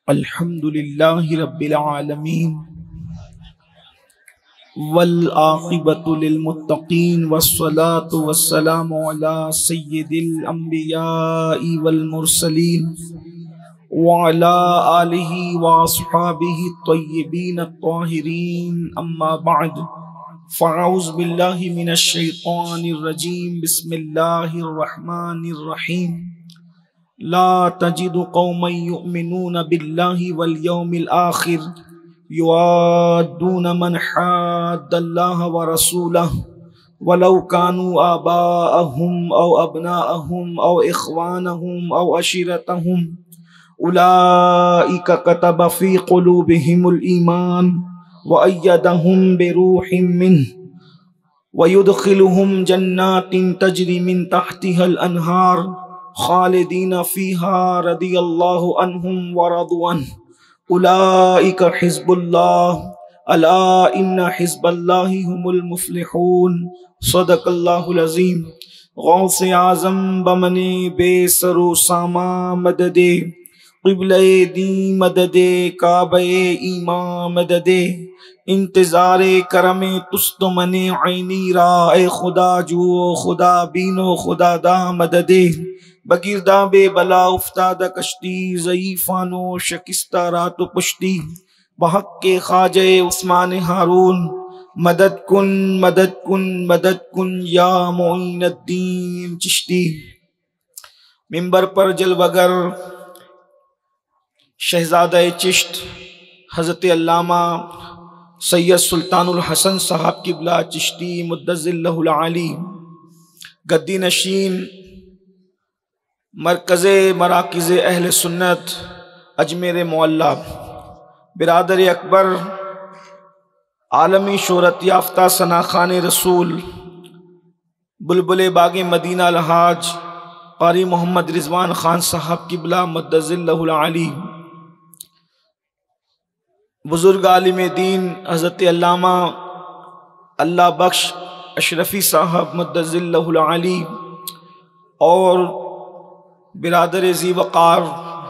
अल्हम्दुलिल्लाहि रब्बिल आलमीन वल आक़िबतु लिल मुत्तक़ीन वस्सलातु वस्सलामु अला सय्यिदिल अंबियाइ वल मुरसलीन व अला आलिहि व अस्हाबिहि त्वय्यिबीन त्वाहिरीन अम्मा बअद फ़अऊज़ु बिल्लाहि मिनश शैतानिर रजीम बिस्मिल्लाहिर रहमानिर रहीम ला तजिदु कौमन युमिनून बिल्लाहि वल यौमिल आखिर युआद्दून मन हाद्दल्लाह व रसूलहु वलौ कानू आबाअहुम औ अबनाअहुम औ इख्वानहुम औ अशीरतहुम उलाइका कतब फी क़ुलूबिहिमुल ईमान व अय्यदहुम बिरूहिम मिन्हु व युदखिलुहुम जन्नातिन तजरी मिन तहतिहल अनहार खालिदीन फीहा रदियल्लाहु अन्हुम व रदू अन्हु उलाइका हिज़्बुल्लाह अला इन्ना हिज़्बल्लाहि हुमुल मुफ्लिहून सदक़ल्लाहुल अज़ीम। गौसे आज़म बमने बेसरो सामा मददे क़िबले दी मददे काबे ईमा मददे इंतज़ारे करमे तुस्तो मने ऐनी राए खुदा जुओ खुदा बीनो खुदा दा मददे बगिरदा बे बला उफ्तादा कश्ती ज़ईफ़ानो शकिस्ता रातो पुश्ती बहक के ख्वाजे उस्मान हारून मदद कुन मदद कुन मदद कुन या मोइनुद्दीन चिश्ती। मिंबर पर जलवगर शहज़ादा चिश्त हज़रत अल्लामा सैयद सुल्तानुल हसन साहब क़िबला चिश्ती मुद्दज़िल्लहुल आली गद्दी नशीन मरकज़े मराकिज़े अहले सुन्नत अजमेर मोअल्ला बिरादर अकबर आलमी शोहरत याफ्ता सना खान रसूल बुलबुल बागे मदीना अलहाज क़ारी मोहम्मद रिज़वान ख़ान साहब क़िबला मुद्दज़िल्लहुल आली बुज़ुर्ग आलिम दीन हज़रत अल्लामा अल्लाह बख्श अशरफ़ी साहब मुद्दज़िल्लहुल आली और बिरादर ज़ी वक़ार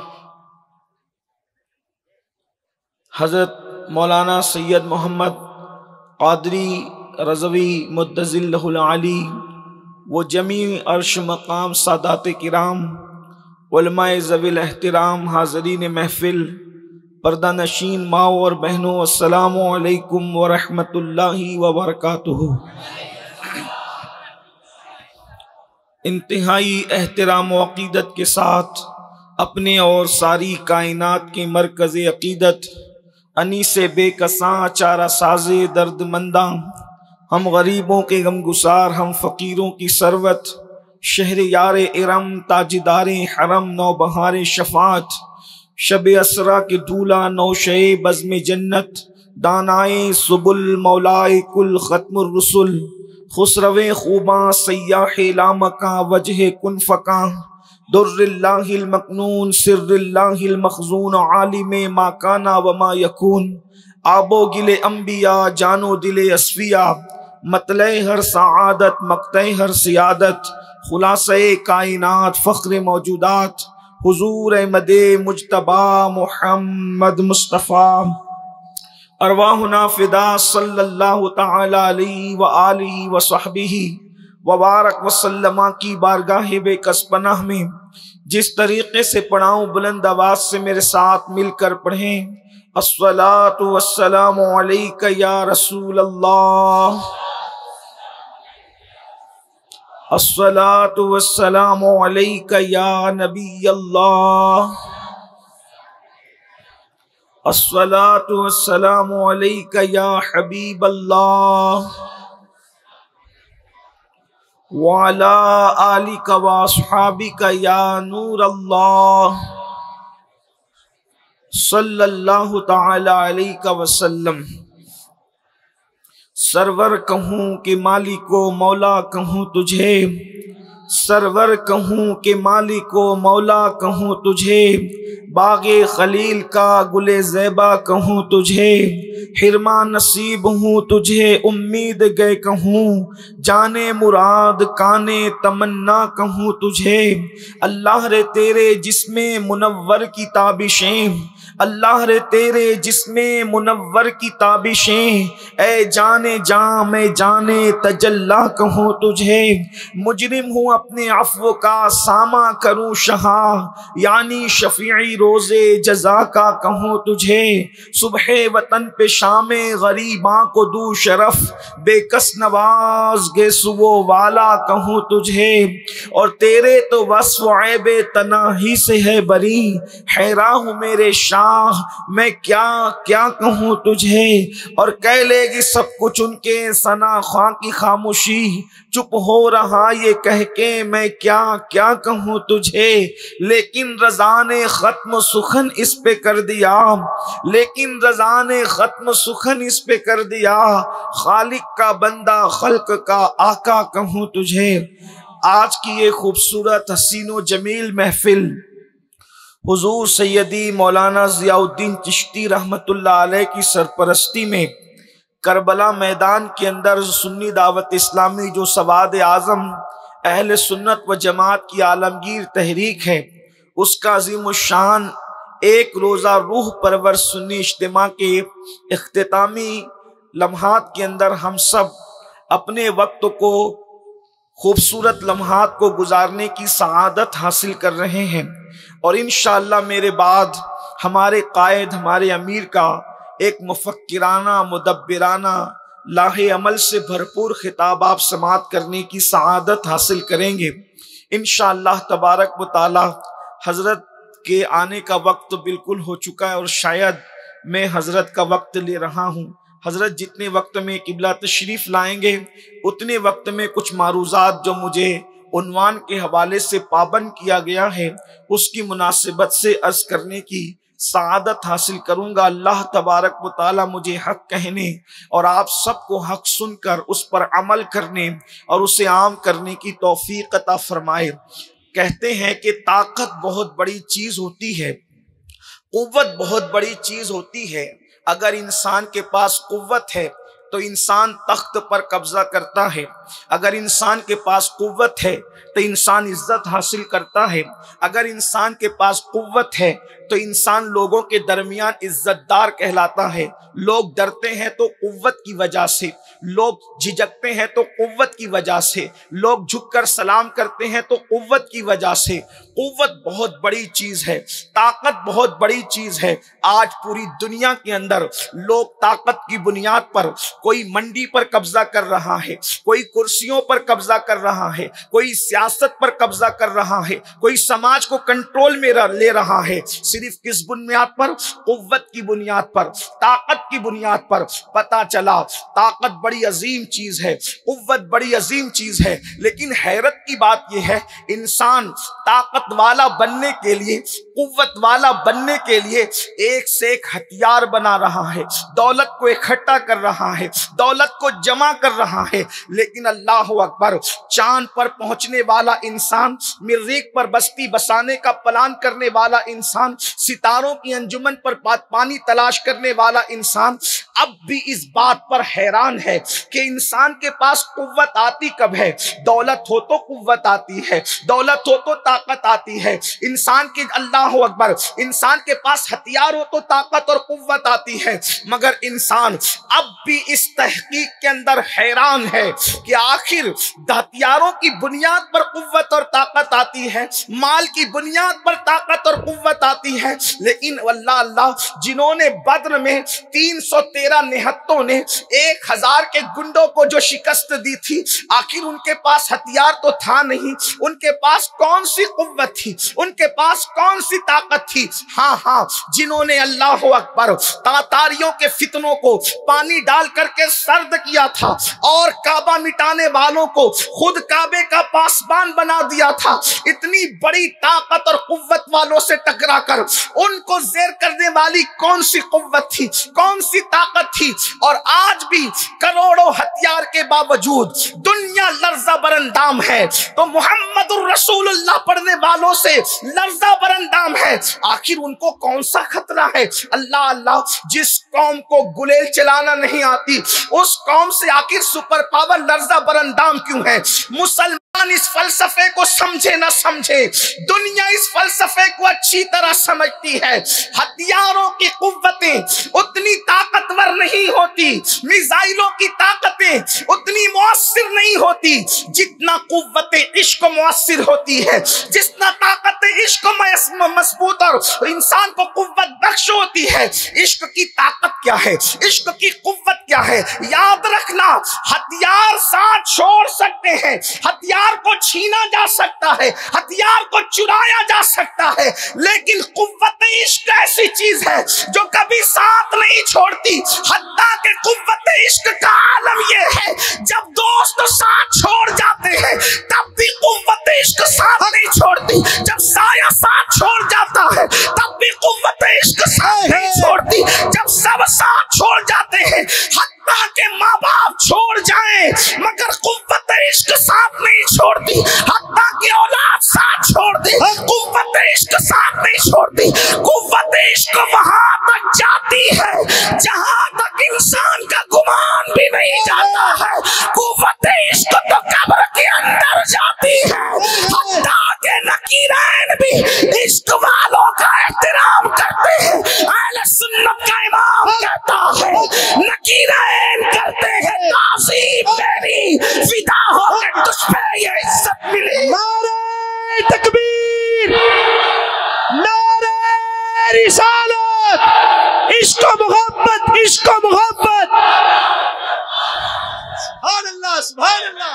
हज़रत मौलाना सैयद मोहम्मद क़ादरी रज़वी मुद्दज़िल्लहुल आली वो जमी अर्श मकाम सादात किराम उलमाए ज़विल एहतराम हाज़रीन महफ़िल पर्दा नशीन माओ और बहनों अस्सलामु अलैकुम व रहमतुल्लाहि व बरकातुहू। इंतहाई एहतराम व अक़ीदत के साथ अपने और सारी कायनात के मरकज़ अक़ीदत अनीसे बेकसां चारा साज़े दर्दमंदा हम गरीबों के गमगुसार हम फ़कीरों की सरवत शहर यार इरम ताजदार हरम नौबहार शफ़ात शब असरा के दूल्हा नौशे बज़्म जन्नत दानाए सुबुल मौलाए कुल ख़त्मुर रसूल खुसरवे खूबा सयाह लामका वजह कुन फ़का दुर्रिल्लाहिल मकनून सिर्रिल्लाहिल मखज़ून आलिमे मा काना व मा यकून आबो गिले अंबिया जानो दिले अस्फिया मतले हर सआदत मक्ते हर सियादत खुलासे कायनात फ़ख्र मौजूदात हुजूर मदे मुज्तबा मुहम्मद मुस्तफ़ा अरवाहुना फ़िदा सल्लल्लाहु तआला अलैहि व आलिहि व सहबिही व बारक वसल्लमा की बारगाह बेकस पनाह में जिस तरीक़े से पढ़ाऊँ बुलंद आवाज़ से मेरे साथ मिलकर पढ़ें। अस्सलातु वस्सलामु अलैका या रसूल अल्लाह अस्सलातु वस्सलामु अलैका या नबी अल्लाह अस्सलातु वस्सलामु अलैका या हबीब अल्लाह व अला आलिका व अस्हाबिका या नूर अल्लाह सल्लल्लाहु तआला अलैका वसल्लम। सरवर कहूँ कि मालिको मौला कहूँ तुझे सरवर कहूँ कि मालिको मौला कहूँ तुझे बागे खलील का गुले ज़ैबा कहूँ तुझे हिरमा नसीब हूँ तुझे उम्मीद गए कहूँ जाने मुराद काने तमन्ना कहूँ तुझे अल्लाह रे तेरे जिस्मे मुनव्वर की ताबिशें अल्लाह रे तेरे जिस्मे मुनव्वर की ताबिशें, ए जाने जां मैं जाने तजल्ला कहूँ तुझे। मुजरिम हूँ अपने अफ़्व का सामा करूँ शहा, यानी शफ़ीई रोज़े जज़ा का कहूँ तुझे। सुबह वतन पे शामे गरीबां को दू शरफ, बेकस नवाज गे सुबो वाला कहूँ तुझे। और तेरे तो वस्फ़ ऐबे तनाही से है बरी, हैरान हूँ मेरे शाह मैं क्या क्या कहूँ तुझे। और कह लेगी सब कुछ उनके सना ख्वां की खामोशी, चुप हो रहा ये कह के मैं क्या क्या कहूँ तुझे। लेकिन रज़ा ने खत्म सुखन इस पे कर दिया, लेकिन रज़ा ने खत्म सुखन इस पे कर दिया। खालिक का बंदा खल्क का आका कहूँ तुझे। आज की ये खूबसूरत हसीनो जमील महफिल हुजूर सैयदी मौलाना ज़ियाउद्दीन चिश्ती रहमतुल्लाह अलैह की सरपरस्ती में करबला मैदान के अंदर सुन्नी दावत इस्लामी जो सवाद आज़म अहले सुन्नत व जमात की आलमगीर तहरीक है, उसका अज़ीमुश्शान एक रोज़ा रूह परवर सुन्नी इज्तिमा के इख्तितामी लम्हात के अंदर हम सब अपने वक्त को खूबसूरत लम्हात को गुजारने की सआदत हासिल कर रहे हैं। और इंशाअल्लाह मेरे बाद हमारे कायद हमारे अमीर का एक मुफक्किराना मुदब्बिराना लाहे अमल से भरपूर खिताब आप समात करने की सआदत हासिल करेंगे इंशाअल्लाह तबारक व तआला। हजरत के आने का वक्त बिल्कुल हो चुका है और शायद मैं हजरत का वक्त ले रहा हूँ। हजरत जितने वक्त में किबला तशरीफ लाएंगे उतने वक्त में कुछ मारूज़ात जो मुझे उन्वान के हवाले से पाबंद किया गया है उसकी मुनासिबत से अर्ज करने की सआदत हासिल करूंगा। अल्लाह तबारक व तआला मुझे हक कहने और आप सबको हक सुनकर उस पर अमल करने और उसे आम करने की तौफीक अता फरमाए। कहते हैं कि ताकत बहुत बड़ी चीज होती है, कुव्वत बहुत बड़ी चीज होती है। अगर इंसान के पास कुव्वत है तो इंसान तख्त पर कब्जा करता है, अगर इंसान के पास कुव्वत है तो इंसान इज्जत हासिल करता है, अगर इंसान के पास कुव्वत है तो इंसान लोगों के दरमियान इज्जतदार कहलाता है। लोग डरते हैं तो कुव्वत की वजह से, लोग झिझकते हैं तो कुव्वत की वजह से, लोग झुककर सलाम करते हैं तो कुव्वत की वजह से। कुव्वत बहुत बड़ी चीज है, ताकत बहुत बड़ी चीज है। आज पूरी दुनिया के अंदर लोग ताकत की बुनियाद पर, कोई मंडी पर कब्जा कर रहा है, कोई कुर्सियों पर कब्जा कर रहा है, कोई सियासत पर कब्जा कर रहा है, कोई समाज को कंट्रोल में ले रहा है। सिर्फ किस बुनियाद पर? कुव्वत की बुनियाद पर, ताकत की बुनियाद पर। पता चला ताकत बड़ी अजीम चीज है, कुव्वत बड़ी अजीम चीज है। लेकिन हैरत की बात यह है इंसान ताकत वाला बनने के लिए, कुव्वत वाला बनने के लिए एक से एक हथियार बना रहा है, दौलत को इकट्ठा कर रहा है, दौलत को जमा कर रहा है। लेकिन अल्लाह अकबर, चांद पर पहुंचने वाला इंसान, मरीख पर बस्ती बसाने का प्लान करने वाला इंसान, सितारों की अंजुमन पर पानी तलाश करने वाला इंसान अब भी इस बात पर हैरान है कि इंसान के पास कुव्वत आती कब है। दौलत हो तो कुव्वत आती है, दौलत हो तो ताकत आती है। इंसान के, अल्लाह अकबर, इंसान के पास हथियार हो तो ताकत और कुव्वत आती है। मगर इंसान अब भी इस तहकीक के अंदर हैरान है कि आखिर हथियारों की बुनियाद पर कुव्वत और ताकत आती है, माल की बुनियाद पर ताकत और कुव्वत आती है। लेकिन अल्लाह अल्लाह, जिन्होंने बद्र में 313 निहत्तों ने 1000 के गुंडों को जो शिकस्त दी थी, आखिर उनके पास हथियार तो था नहीं, उनके पास कौन सी कुव्वत थी, उनके पास कौन सी ताकत थी? हाँ हाँ, जिन्होंने अल्लाह अकबर तातारियों के फितनों को पानी डाल करके सर्द किया था और काबा मिटाने वालों को खुद काबे का पासबान बना दिया था। इतनी बड़ी ताकत और कुव्वत वालों से टकराकर उनको ज़ेर करने वाली कौन सी कुव्वत थी, कौन सी ताकत ताकत थी। और आज भी करोड़ों हथियार के बावजूद दुनिया लर्जा बरंदाम है, तो मोहम्मदुर रसूलुल्लाह पढ़ने वालों से लर्जा बरंदाम है। आखिर उनको कौन सा खतरा है? अल्लाह अल्लाह, जिस कौम को गुलेल चलाना नहीं आती उस कौम से आखिर सुपर पावर लर्जा बरंदाम क्यों है? मुसलमान इस फलसफे को समझे ना समझे, दुनिया इस फलसफे को अच्छी तरह समझती है। हथियारों की कुव्वतें उतनी ताकतवर नहीं होती, मिसाइलों की ताकतें उतनी मुअस्सिर नहीं होती जितना कुव्वते इश्क मुअस्सिर होती है, जितना ताकत इश्क मजबूत और इंसान को कुव्वत बख्श होती है। इश्क की ताकत क्या है? इश्क की कुव्वत क्या है? याद रखना, हथियार साथ छोड़ सकते हैं, हथियार को छीना जा सकता है, हथियार को चुराया जा सकता है, लेकिन कुव्वत इश्क ऐसी चीज है जो कभी साथ नहीं छोड़ती। हत्ता के कुव्वत इश्क का आलम यह है, जब दोस्त साथ छोड़ जाते हैं तब भी कुव्वत इश्क साथ नहीं छोड़ती, जब साया साथ छोड़ जाता है तब भी कुव्वत इश्क साथ नहीं छोड़ती, जब सब साथ छोड़ जाते हैं, हत्ता के माँ बाप छोड़ जाएं मगर कुव्वत इश्क साथ नहीं छोड़ती, हत्ता की औलाद साथ छोड़ दे कुव्वत इश्क साथ नहीं छोड़ती। कुव्वत इश्क वहां तक जाती है जहां तक इंसान का गुमान भी नहीं जाता है। कुव्वत इश्क तो कब्र के अंदर जाती है। हत्ता के नकीरैन भी इश्क वालों का एहतराम करते हैं। अहले सुन्नत का इमाम कहता है, नकीरैन करते हैं ताज़ीम मेरी, फिदा होकर तुझ पे ये इज्जत मिली। नारे तकबीर, नारे रिसालत, इश्क मोहब्बत, इश्क मोहब्बत। सुभान अल्लाह, सुभान अल्लाह।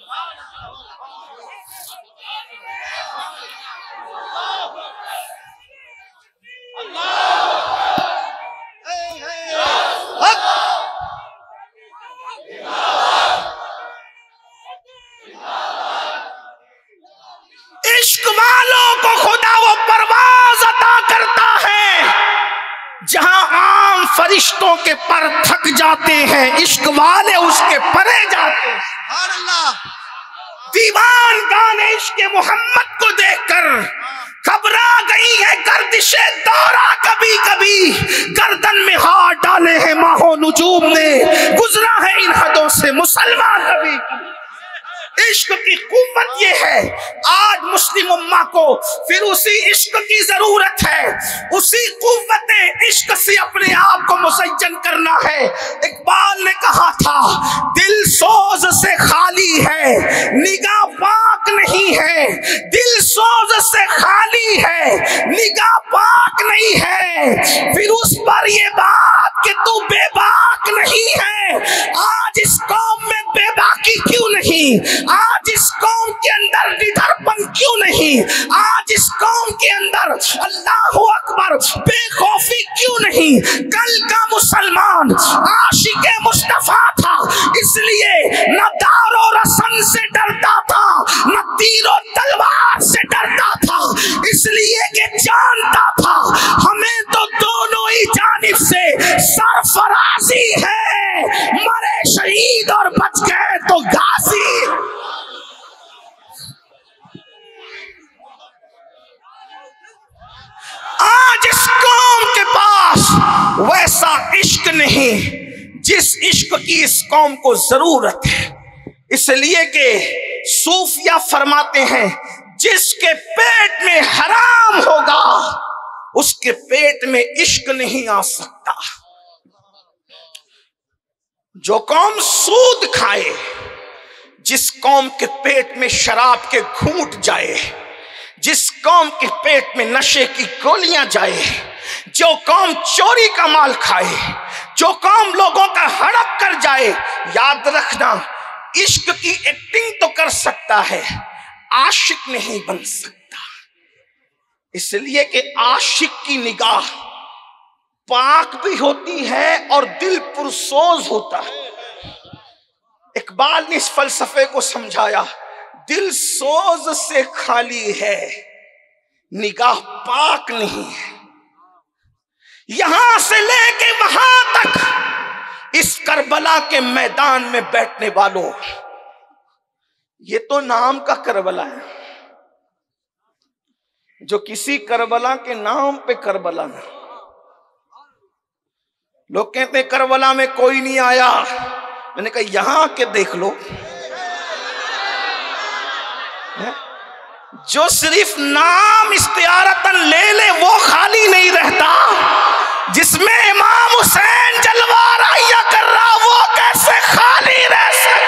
इश्क वालों को खुदा वो परवाज अता करता है जहां आम फरिश्तों के पर थक जाते हैं, इश्क वाले उसके परे जाते हैं। सुभान अल्लाह। दीवान गाने इश्क मोहम्मद को देखकर घबरा गई है गर्दिशे दौरा, कभी कभी गर्दन में हाथ डाले हैं माहो नुजूम ने, गुजरा है इन हदों से मुसलमान कभी। इश्क की कुव्वत ये है, आज मुस्लिम उम्मा को फिर उसी इश्क की जरूरत है, उसी कुव्वत इश्क से अपने आप को मुसज्जन करना है। इकबाल ने कहा था, दिल सोज से खाली है निगाह पाक नहीं है, दिल सोज से खाली है निगाह पाक नहीं है, फिर उस पर ये बात कि तू बेबाक नहीं है। आज इस कौम में बेबाकी क्यों नहीं? आज इस कौम के अंदर निडरपन क्यों नहीं? आज इस कौम के अंदर अल्लाहु अकबर बेखौफी क्यों नहीं? कल का मुसलमान आशिके मुस्तफा था, इसलिए न दारो रसन से डरता था न तीरो तलवार से डरता था, इसलिए कि जानता था हमें तो दोनों ही जानिब से सरफराजी है, मरे शहीद और बच गए तो गाजी। आज इस कौम के पास वैसा इश्क नहीं जिस इश्क की इस कौम को जरूरत है, इसलिए कि सूफिया फरमाते हैं, जिसके पेट में हराम होगा उसके पेट में इश्क नहीं आ सकता। जो कौम सूद खाए, जिस कौम के पेट में शराब के घूंट जाए, जिस कौम के पेट में नशे की गोलियां जाए, जो कौम चोरी का माल खाए, जो कौम लोगों का हड़प कर जाए, याद रखना इश्क की एक्टिंग तो कर सकता है, आशिक नहीं बन सकता। इसलिए कि आशिक की निगाह पाक भी होती है और दिल पुरसोज होता है। इकबाल ने इस फलसफे को समझाया, दिल सोज से खाली है निगाह पाक नहीं है। यहां से लेके वहां तक इस करबला के मैदान में बैठने वालों, ये तो नाम का करबला है, जो किसी करबला के नाम पे करबला ना। लोग कहते हैं करबला में कोई नहीं आया, मैंने कहा यहां आके देख लो। जो सिर्फ नाम इख्तियारतन ले ले वो खाली नहीं रहता, जिसमें इमाम हुसैन जलवा राहिया कर रहा वो कैसे खाली रह सकता।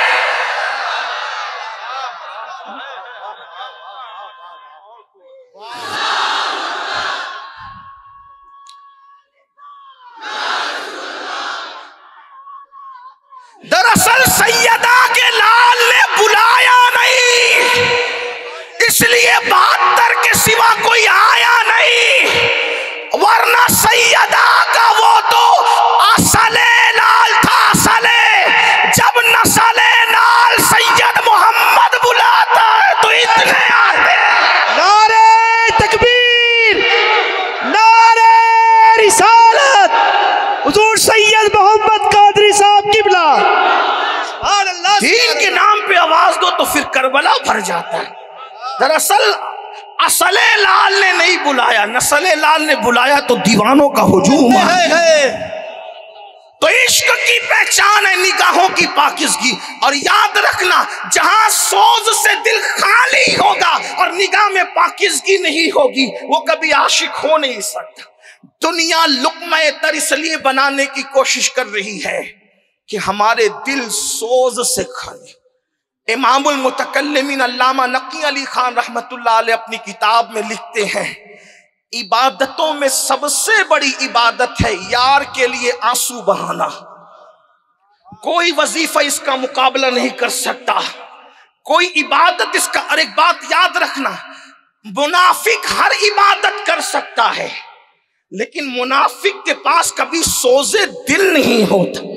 दरअसल सैयदा के लाल ने बुलाया नहीं, इसलिए 72 के सिवा कोई आया नहीं, वरना सैयदा का वो तो असले लाल था। असले जब नसले लाल सैयद मोहम्मद बुलाता है तो इतने आते। नारे तकबीर, नारे रिसालत, हुजूर सैयद मोहम्मद कादरी साहब किबला। दीन के नाम पे आवाज दो तो फिर करबला भर जाता है। दरअसल असले लाल ने नहीं बुलाया, नसले लाल ने बुलाया तो दीवानों का हुजूम है। तो इश्क की पहचान है निगाहों की पाकिज़गी। और याद रखना, जहां सोज से दिल खाली होगा और निगाह में पाकिज़गी नहीं होगी वो कभी आशिक हो नहीं सकता। दुनिया लुक़्मा तर इसलिए बनाने की कोशिश कर रही है कि हमारे दिल सोज से खाली। इमामुल मुतकल्लिमीन अल्लामा नकी अली खान रहमतुल्लाह अलैह अपनी किताब में लिखते हैं, इबादतों में सबसे बड़ी इबादत है यार के लिए आंसू बहाना। कोई वजीफा इसका मुकाबला नहीं कर सकता, कोई इबादत इसका। और एक बात याद रखना, मुनाफिक हर इबादत कर सकता है, लेकिन मुनाफिक के पास कभी सोजे दिल नहीं होता।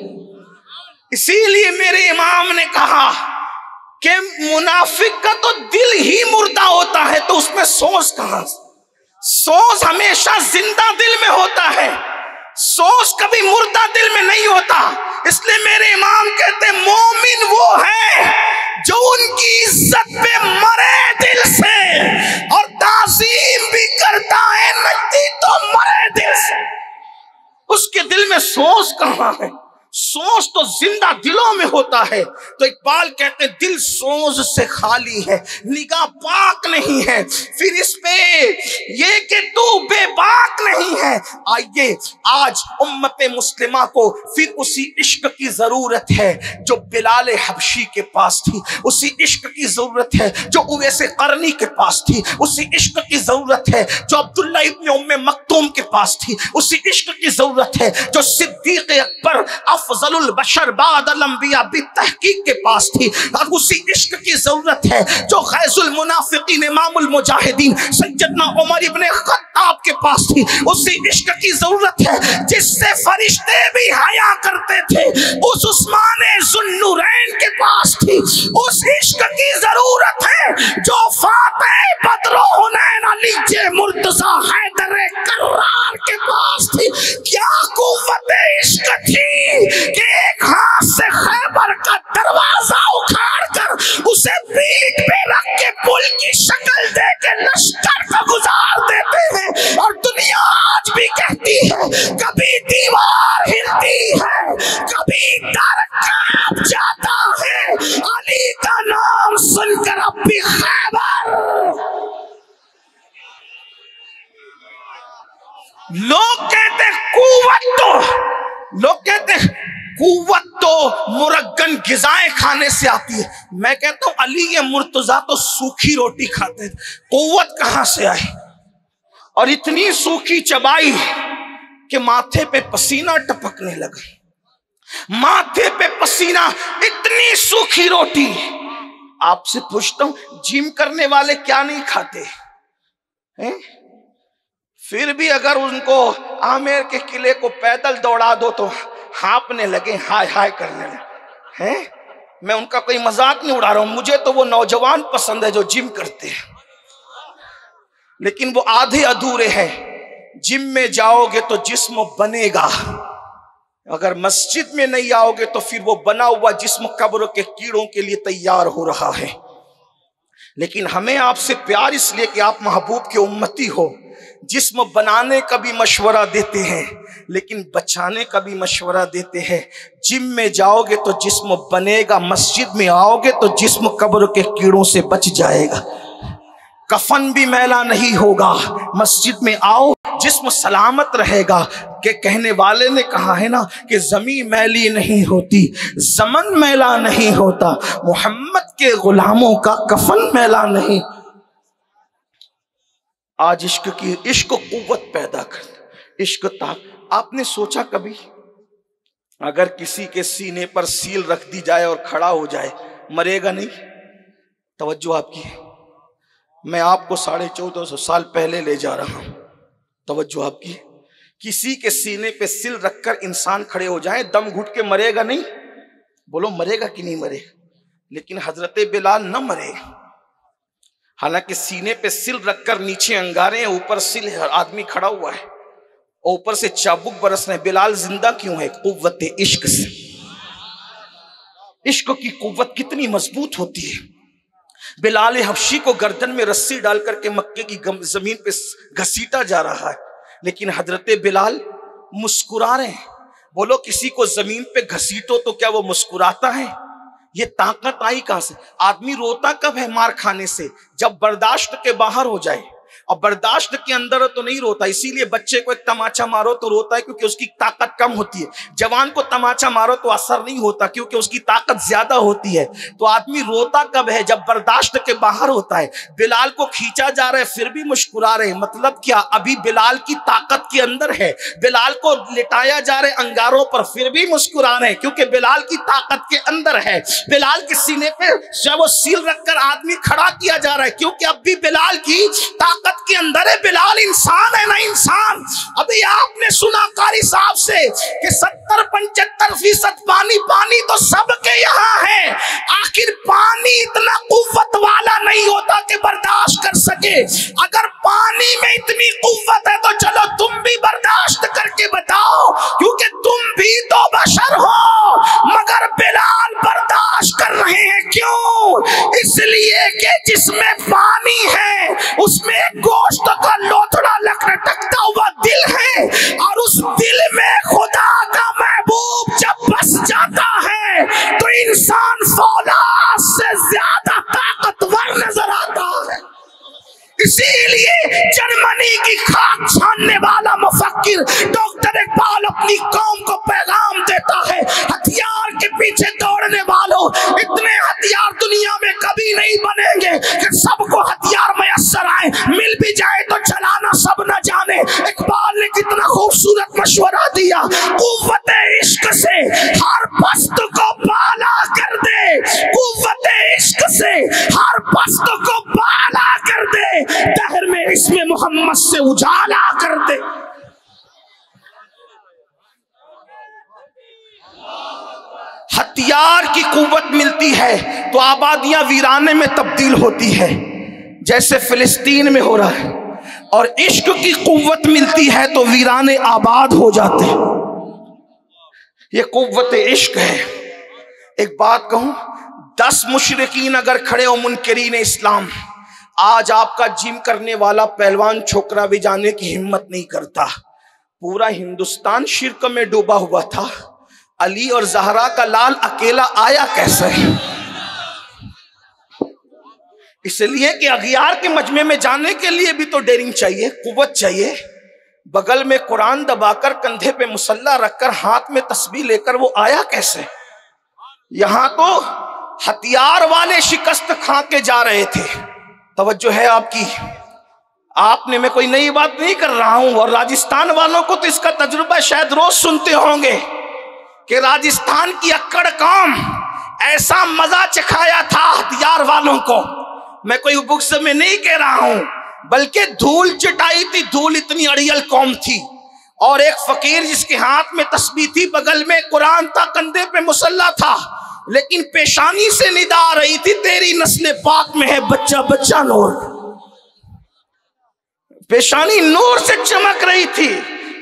इसीलिए मेरे इमाम ने कहा कि मुनाफिक का तो दिल ही मुर्दा होता है, तो उसमें सोच कहां? सोच हमेशा जिंदा दिल में होता है, सोच कभी मुर्दा दिल में नहीं होता। इसलिए मेरे इमाम कहते मोमिन वो है जो उनकी इज्जत पे मरे दिल से और ताज़ीम भी करता है, नजदी तो मरे दिल से। उसके दिल में सोच कहां है? सोच तो जिंदा दिलों में होता है। तो इकबाल कहते हैं दिल सोच से खाली है, निगाह पाक नहीं है। फिर इस पे ये कि तू बेबाक नहीं है। आइए आज उम्मत मुस्लिमा को फिर उसी इश्क की जरूरत है जो बिलाल हबशी के पास थी, उसी इश्क की जरूरत है जो उवैस करनी के पास थी, उसी इश्क की जरूरत है जो अब्दुल्ला इब्न उम्मे मक्तूम के पास थी, उसी इश्क की जरूरत है जो सिद्दीक अकबर अफजलुल बशर बादल अंबिया बितहकीक के पास थी, और उसी इश्क की जरूरत है जो गैजुल मुनाफिकीन इमामुल मुजाहिदीन सैयदना उमर इब्न खत्ताब के पास थी। उसी इश्क की जरूरत है जिससे फरिश्ते भी हया करते थे, उस उस्मान ज़ुन्नुरैन के पास थी। उस इश्क की जरूरत है जो फातिह बद्र हुनैन अली जे मुर्तज़ा हैदर कर्रार के पास थी। क्या कुव्वत इश्क थी कि एक हाथ से खैबर का दरवाजा उखाड़ कर उसे पीठ पे रख के पुल की शक्ल दे के लश्कर को गुजार देते हैं। और दुनिया आज भी कहती है कभी दीवार हिलती है, कभी दर कांप जाता है, अली का नाम सुनकर अब भी खैबर। लोग कहते कुव्वत तो मुरग्गन गिजाएं खाने से आती है। मैं कहता हूं अली ये मुर्तजा तो सूखी रोटी खाते थे, कुव्वत कहां से आई? और इतनी सूखी चबाई कि माथे पे पसीना टपकने लगा, माथे पे पसीना, इतनी सूखी रोटी। आपसे पूछता हूं जिम करने वाले क्या नहीं खाते हैं? फिर भी अगर उनको आमेर के किले को पैदल दौड़ा दो तो हाँपने लगे, हाय हाय करने लगे हैं। मैं उनका कोई मजाक नहीं उड़ा रहा हूं, मुझे तो वो नौजवान पसंद है जो जिम करते हैं, लेकिन वो आधे अधूरे हैं। जिम में जाओगे तो जिस्म बनेगा, अगर मस्जिद में नहीं आओगे तो फिर वो बना हुआ जिस्म कब्र के कीड़ों के लिए तैयार हो रहा है। लेकिन हमें आपसे प्यार इसलिए कि आप महबूब के उम्मती हो। जिस्म बनाने का भी मशवरा देते हैं लेकिन बचाने का भी मशवरा देते हैं। जिम में जाओगे तो जिस्म बनेगा, मस्जिद में आओगे तो जिस्म कब्र के कीड़ों से बच जाएगा। कफन भी मैला नहीं होगा, मस्जिद में आओ जिस्म सलामत रहेगा। के कहने वाले ने कहा है ना कि जमीन मैली नहीं होती, ज़मन मैला नहीं होता, मोहम्मद के गुलामों का कफन मैला नहीं। आज इश्क कुव्वत पैदा कर, इश्क आपने सोचा कभी अगर किसी के सीने पर सील रख दी जाए और खड़ा हो जाए, मरेगा नहीं? तवज्जो आपकी, मैं आपको 1450 साल पहले ले जा रहा हूं। तवज्जो आपकी, किसी के सीने पे सिल रखकर इंसान खड़े हो जाए, दम घुट के मरेगा नहीं? बोलो मरेगा कि नहीं मरेगा? लेकिन हजरत बिलाल न मरे। हालांकि सीने पे सिल रखकर नीचे अंगारे हैं, ऊपर सिल है, आदमी खड़ा हुआ है और ऊपर से चाबुक बरस रहे। बिलाल जिंदा क्यों है? कुव्वत इश्क से। इश्क की कुव्वत कितनी मजबूत होती है। बिलाल हबशी को गर्दन में रस्सी डाल करके मक्के की जमीन पे घसीटा जा रहा है, लेकिन हजरत बिलाल मुस्कुरा रहे हैं। बोलो किसी को जमीन पे घसीटो तो क्या वो मुस्कुराता है? ये ताकत आई कहां से? आदमी रोता कब है? मार खाने से, जब बर्दाश्त के बाहर हो जाए। और बर्दाश्त के अंदर तो नहीं रोता। इसीलिए बच्चे को एक तमाचा मारो तो रोता है क्योंकि उसकी ताकत कम होती है। जवान को तमाचा मारो तो असर नहीं होता क्योंकि उसकी ताकत ज्यादा होती है। तो आदमी रोता कब है? जब बर्दाश्त के बाहर होता है। बिलाल को खींचा जा रहा है फिर भी मुस्कुरा रहे हैं। मतलब क्या? अभी बिलाल की ताकत के अंदर है। बिलाल को लिटाया जा रहे अंगारों पर फिर भी मुस्कुरा रहे हैं क्योंकि बिलाल की ताकत के अंदर है। बिलाल के सीने पे जब वो सील रखकर आदमी खड़ा किया जा रहा है क्योंकि अब भी बिलाल की ताकत के अंदर है। बिलाल इंसान है ना इंसान। अभी आपने सुना कारी साहब से कि 70-75% पानी पानी तो सबके यहाँ है। आखिर पानी इतना कुव्वत वाला नहीं होता कि बर्दाश्त कर सके। अगर पानी में इतनी कुव्वत है तो चलो तुम भी बर्दाश्त करके बताओ, क्योंकि तुम भी तो बशर हो। मगर बिलाल बर्दाश्त कर रहे हैं क्यों? इसलिए कि जिसमें पानी है उसमें गोश्त का लोथड़ा लटकता हुआ दिल है, और उस दिल में खुदा का महबूब जब बस जाता है तो इंसान फौलाद से ज्यादा ताकतवर नजर आता है। इसीलिए जर्मनी की खाक छानने वाला मुफक्किर डॉक्टर इकबाल अपनी कौम को पैगाम देता है, हथियार के पीछे दौड़ने वालों, इतने हथियार दुनिया में कभी नहीं बनेंगे कि सबको हथियार मयस्सर आए। मिल भी जाए तो चलाना सब न जाने। इकबाल ने कितना खूबसूरत मशवरा दिया, कुव्वत इश्क से हर पस्त को बाला कर दे, कुव्वत इश्क से हर पस्त को बाला कर दे, दहर में इसमें मोहम्मद से उजाला कर दे। हथियार की कुव्वत मिलती है तो आबादियां वीराने में तब्दील होती है, जैसे फिलिस्तीन में हो रहा है। और इश्क की कुव्वत मिलती है तो वीराने आबाद हो जाते हैं। ये कुव्वत इश्क है। एक बात कहूं, 10 मुशरिकीन अगर खड़े हो मुनकरीन इस्लाम, आज आपका जिम करने वाला पहलवान छोकरा भी जाने की हिम्मत नहीं करता। पूरा हिंदुस्तान शिर्क में डूबा हुआ था। अली और जहरा का लाल अकेला आया कैसे? इसलिए कि अगियार के मजमे में जाने के लिए भी तो डेरिंग चाहिए, कुव्वत चाहिए। बगल में कुरान दबाकर, कंधे पे मुसल्ला रखकर, हाथ में तस्बीह लेकर वो आया कैसे? यहां तो हथियार वाले शिकस्त खा के जा रहे थे। तवज्जो है आपकी? आपने, मैं कोई नई बात नहीं कर रहा हूं। और राजस्थान वालों को तो इसका तजुर्बा शायद रोज सुनते होंगे कि राजस्थान की अक्कड़ कौम ऐसा मजा चखाया था हथियार वालों को। मैं कोई बुक्स में नहीं कह रहा हूं, बल्कि धूल चटाई थी। धूल इतनी अड़ियल कौम थी। और एक फकीर जिसके हाथ में तस्बीह थी, बगल में कुरान था, कंधे पे मुसल्ला था, लेकिन पेशानी से निदा आ रही थी, तेरी नस्ल पाक में है बच्चा बच्चा नूर। पेशानी नूर से चमक रही थी।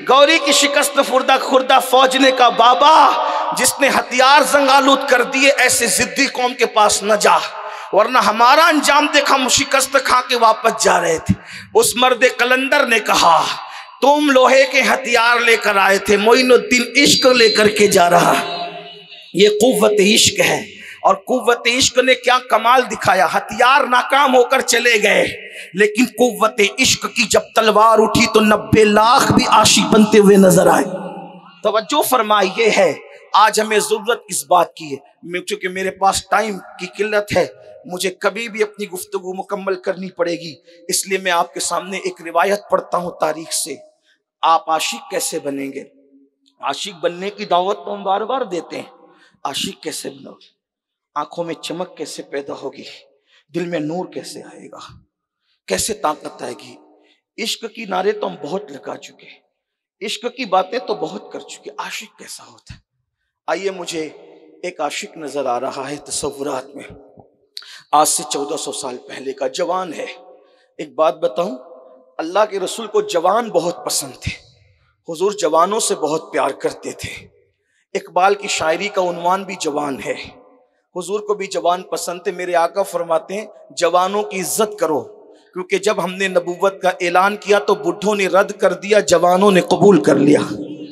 गौरी की शिकस्त खुर्दा खुर्दा फौज ने कहा बाबा जिसने हथियार जंगालूद कर दिए ऐसे जिद्दी कौम के पास न जा, वरना हमारा अंजाम देख हम शिकस्त खा के वापस जा रहे थे। उस मर्द कलंदर ने कहा तुम लोहे के हथियार लेकर आए थे, मोइनुद्दीन इश्क लेकर के जा रहा। ये कुव्वत इश्क है। और कुव्वत इश्क ने क्या कमाल दिखाया, हथियार नाकाम होकर चले गए, लेकिन कुव्वत इश्क की जब तलवार उठी तो 90 लाख भी आशिक बनते हुए नजर आए। तवज्जो फरमाइए है आज हमें जरूरत किस बात की है। क्योंकि मेरे पास टाइम की किल्लत है, मुझे कभी भी अपनी गुफ्तगू मुकम्मल करनी पड़ेगी, इसलिए मैं आपके सामने एक रिवायत पढ़ता हूं तारीख से। आप आशिक कैसे बनेंगे? आशिक बनने की दावत तो हम बार बार देते हैं। आशिक कैसे बनोगे? आंखों में चमक कैसे पैदा होगी? दिल में नूर कैसे आएगा? कैसे ताकत आएगी? इश्क की नारे तो हम बहुत लगा चुके, इश्क की बातें तो बहुत कर चुके, आशिक कैसा होता है? आइए मुझे एक आशिक नजर आ रहा है तसव्वुरात में, आज से 1400 साल पहले का, जवान है। एक बात बताऊं, अल्लाह के रसूल को जवान बहुत पसंद थे, हुजूर जवानों से बहुत प्यार करते थे। इकबाल की शायरी का उन्वान भी जवान है, हुजूर को भी जवान पसंद थे। मेरे आका फरमाते हैं जवानों की इज्जत करो, क्योंकि जब हमने नबूवत का ऐलान किया तो बुढ़ों ने रद्द कर दिया, जवानों ने कबूल कर लिया।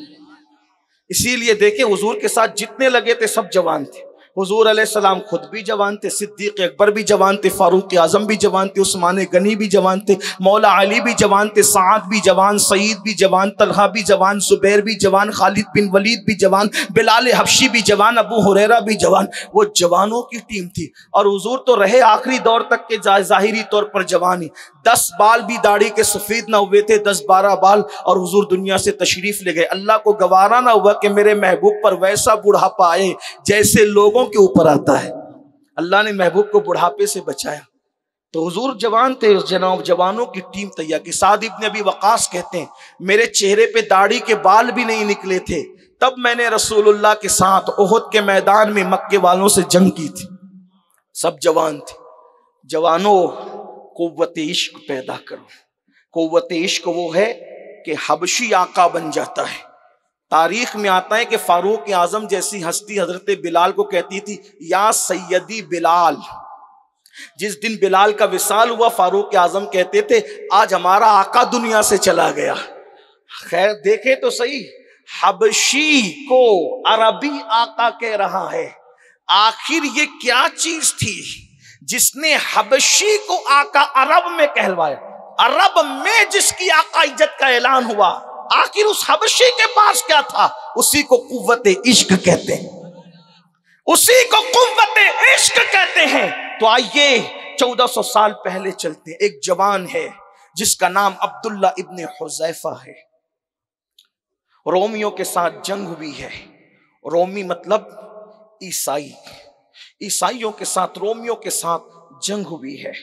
इसीलिए देखे हुजूर के साथ जितने लगे थे सब जवान थे। हुजूर अलैहिस्सलाम खुद भी जवान थे, सिद्दीक अकबर भी जवान थे, फारूक आजम भी जवान थे, उस्मान गनी भी जवान थे, मौला अली भी जवान थे, साद भी जवान, सईद भी जवान, तलहा भी जवान, जुबैर भी जवान, खालिद बिन वलीद भी जवान, बिलाल हबशी भी जवान, अबू हुरैरा भी जवान। वो जवानों की टीम थी। और हुजूर तो रहे आखिरी दौर तक के जाहिरी तौर पर जवानी, 10 बाल भी दाढ़ी के सफेद ना हुए थे, 10-12 बाल, और हुजूर दुनिया से तशरीफ ले गए। अल्लाह को गवारा ना हुआ कि मेरे महबूब पर वैसा बुढ़ापा आए जैसे लोगों के ऊपर आता है। अल्लाह ने महबूब को बुढ़ापे से बचाया। तो हुजूर जवान थे, जनाब जवानों की टीम तैयार की। साद इब्न अबी वक़ास कहते हैं मेरे चेहरे पे दाढ़ी के बाल भी नहीं निकले थे, तब मैंने रसूलुल्लाह के साथ उहुद के मैदान में मक्के वालों से जंग की थी। सब जवान थे। जवानों, कुव्वत इश्क पैदा करो। कुव्वत इश्क वो है कि हबशी आका बन जाता है। तारीख में आता है कि फारूक आजम जैसी हस्ती हजरत बिलाल को कहती थी या सैयदी बिलाल। जिस दिन बिलाल का विसाल हुआ फारूक आजम कहते थे आज हमारा आका दुनिया से चला गया। खैर देखे तो सही, हबशी को अरबी आका कह रहा है। आखिर ये क्या चीज थी जिसने हबशी को आका अरब में कहलवाया? अरब में जिसकी आका इज्जत का ऐलान हुआ, आखिर उस हबशी के पास क्या था? उसी को कुव्वत इश्क कहते हैं, उसी को कुव्वत इश्क कहते हैं। तो आइए 1400 साल पहले चलते हैं। एक जवान है जिसका नाम अब्दुल्ला इब्न हुज़ैफा है। रोमियों के साथ जंग हुई है। रोमी मतलब ईसाई, ईसाइयों के साथ, रोमियों के साथ जंग हुई है।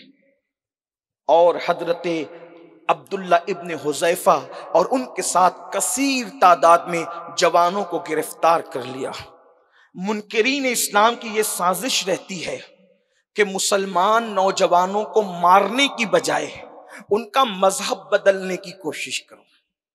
और हजरत अब्दुल्ला इब्न हुज़ैफा और उनके साथ कसीर तादाद में जवानों को गिरफ्तार कर लिया। मुनकिरीन इस्लाम की यह साजिश रहती है कि मुसलमान नौजवानों को मारने की बजाय उनका मजहब बदलने की कोशिश करो।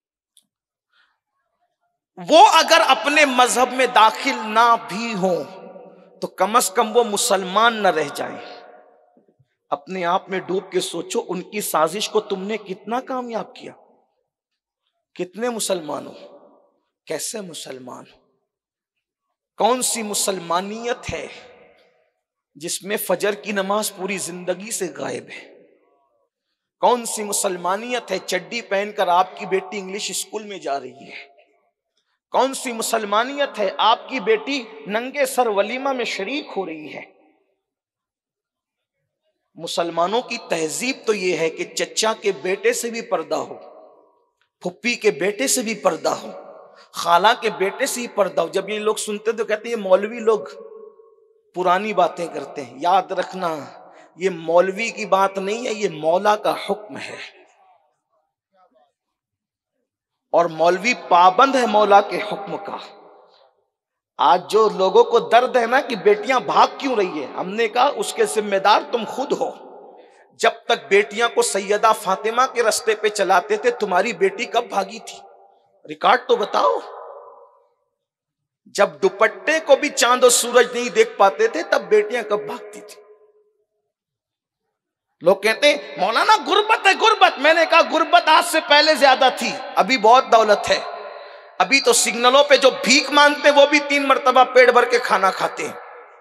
वो अगर अपने मजहब में दाखिल ना भी हो तो कम से कम वो मुसलमान न रह जाए। अपने आप में डूब के सोचो, उनकी साजिश को तुमने कितना कामयाब किया? कितने मुसलमान हो? कैसे मुसलमान हो? कौन सी मुसलमानियत है जिसमें फजर की नमाज पूरी जिंदगी से गायब है? कौन सी मुसलमानियत है चड्डी पहनकर आपकी बेटी इंग्लिश स्कूल में जा रही है? कौन सी मुसलमानियत है आपकी बेटी नंगे सर वलीमा में शरीक हो रही है? मुसलमानों की तहजीब तो यह है कि चचा के बेटे से भी पर्दा हो, फुप्पी के बेटे से भी पर्दा हो, खाला के बेटे से ही पर्दा हो। जब ये लोग सुनते तो कहते हैं ये मौलवी लोग पुरानी बातें करते हैं। याद रखना, ये मौलवी की बात नहीं है, ये मौला का हुक्म है। और मौलवी पाबंद है मौला के हुक्म का। आज जो लोगों को दर्द है ना कि बेटियां भाग क्यों रही है, हमने कहा उसके जिम्मेदार तुम खुद हो। जब तक बेटियां को सैयदा फातिमा के रास्ते पे चलाते थे, तुम्हारी बेटी कब भागी थी? रिकॉर्ड तो बताओ। जब दुपट्टे को भी चांद और सूरज नहीं देख पाते थे तब बेटियां कब भागती थी। लोग कहते हैं मौलाना गुर्बत है गुर्बत। मैंने कहा गुर्बत आज से पहले ज्यादा थी, अभी बहुत दौलत है। अभी तो सिग्नलों पे जो भीख मांगते वो भी 3 मर्तबा पेट भर के खाना खाते हैं।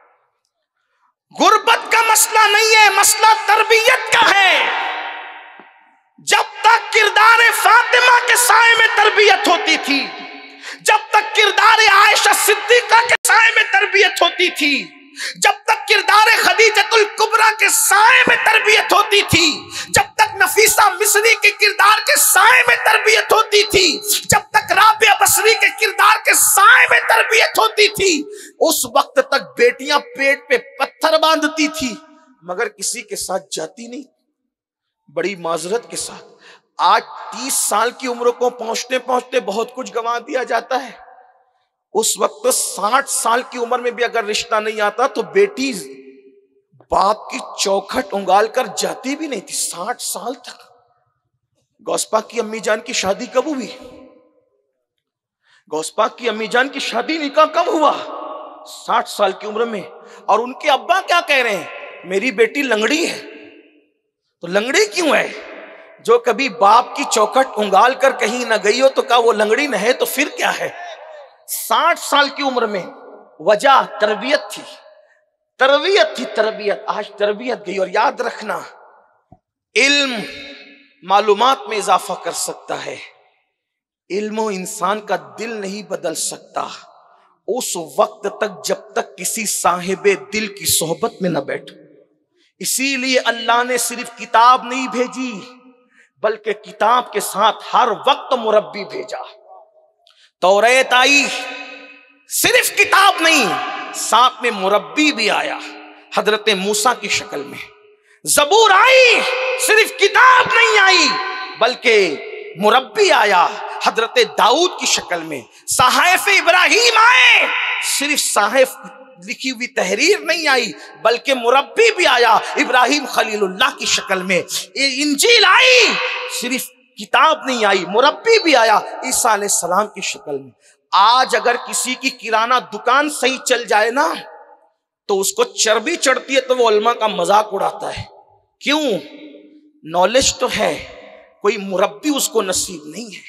गुर्बत का मसला नहीं है, मसला तरबियत का है। जब तक किरदार फातिमा के साए में तरबियत होती थी, जब तक किरदार आयशा सिद्दीका के साए में तरबियत होती थी, जब तक किरदार खदीजतुल कुबरा के साए में तरबियत होती थी, जब तक नफीसा मिस्री के किरदार के साए में तरबियत होती थी, जब तक राबिया बसरी के किरदार के साए में तरबियत होती थी, उस वक्त तक बेटियां पेट पे पत्थर बांधती थी मगर किसी के साथ जाती नहीं। बड़ी माजरत के साथ आज 30 साल की उम्र को पहुंचते पहुंचते बहुत कुछ गंवा दिया जाता है। उस वक्त तो 60 साल की उम्र में भी अगर रिश्ता नहीं आता तो बेटी बाप की चौखट उंगाल कर जाती भी नहीं थी। 60 साल तक। गौसपा की अम्मी जान की शादी कब हुई? गौसपा की अम्मी जान की शादी निकाह कब हुआ? 60 साल की उम्र में। और उनके अब्बा क्या कह रहे हैं? मेरी बेटी लंगड़ी है। तो लंगड़ी क्यों है? जो कभी बाप की चौखट उंगाल कर कहीं ना गई हो तो कहा वो लंगड़ी न है तो फिर क्या है? 60 साल की उम्र में। वजह तरबियत थी, तरबियत थी, तरबियत। आज तरबियत गई। और याद रखना, इल्म मालूमात में इजाफा कर सकता है, इल्म इंसान का दिल नहीं बदल सकता उस वक्त तक जब तक किसी साहिबे दिल की सोहबत में न बैठो। इसीलिए अल्लाह ने सिर्फ किताब नहीं भेजी बल्कि किताब के साथ हर वक्त मुरब्बी भेजा। तौरात आई, सिर्फ किताब नहीं, साथ में मुरब्बी भी आया हजरत मूसा की शक्ल में। ज़बूर आई, सिर्फ किताब नहीं आई बल्कि मुरब्बी आया हजरत दाऊद की शक्ल में। सहाइफ इब्राहिम आए, सिर्फ साहिफ लिखी हुई तहरीर नहीं आई बल्कि मुरब्बी भी आया इब्राहिम खलीलुल्लाह की शक्ल में। इंजील आई, सिर्फ किताब नहीं आई, मुरब्बी भी आया ईसा अलैहिस्सलाम की शक्ल में। आज अगर किसी की किराना दुकान सही चल जाए ना तो उसको चर्बी चढ़ती है तो वो उलमा का मजाक उड़ाता है। क्यों? नॉलेज तो है, कोई मुरब्बी उसको नसीब नहीं है।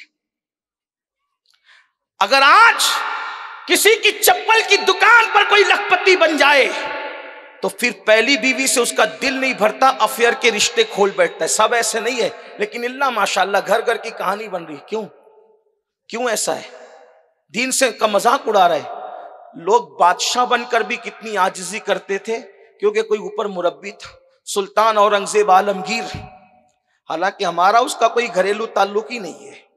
अगर आज किसी की चप्पल की दुकान पर कोई लखपति बन जाए तो फिर पहली बीवी से उसका दिल नहीं भरता, अफेयर के रिश्ते खोल बैठता है। सब ऐसे नहीं है लेकिन इल्ला माशाल्लाह घर घर की कहानी बन रही। क्यों? क्यों ऐसा है? दीन से का मजाक उड़ा रहा है। लोग बादशाह बनकर भी कितनी आजिजी करते थे क्योंकि कोई ऊपर मुरब्बी था। सुल्तान औरंगजेब आलमगीर, हालांकि हमारा उसका कोई घरेलू ताल्लुक ही नहीं है,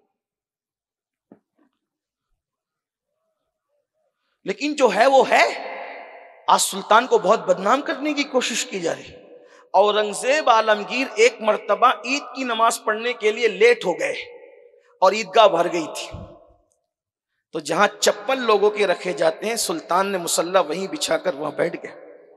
लेकिन जो है वो है। आज सुल्तान को बहुत बदनाम करने की कोशिश की जा रही। औरंगजेब आलमगीर एक मर्तबा ईद की नमाज पढ़ने के लिए लेट हो गए और ईदगाह भर गई थी। तो जहां चप्पल लोगों के रखे जाते हैं, सुल्तान ने मुसल्ला वहीं बिछाकर वहां बैठ गए।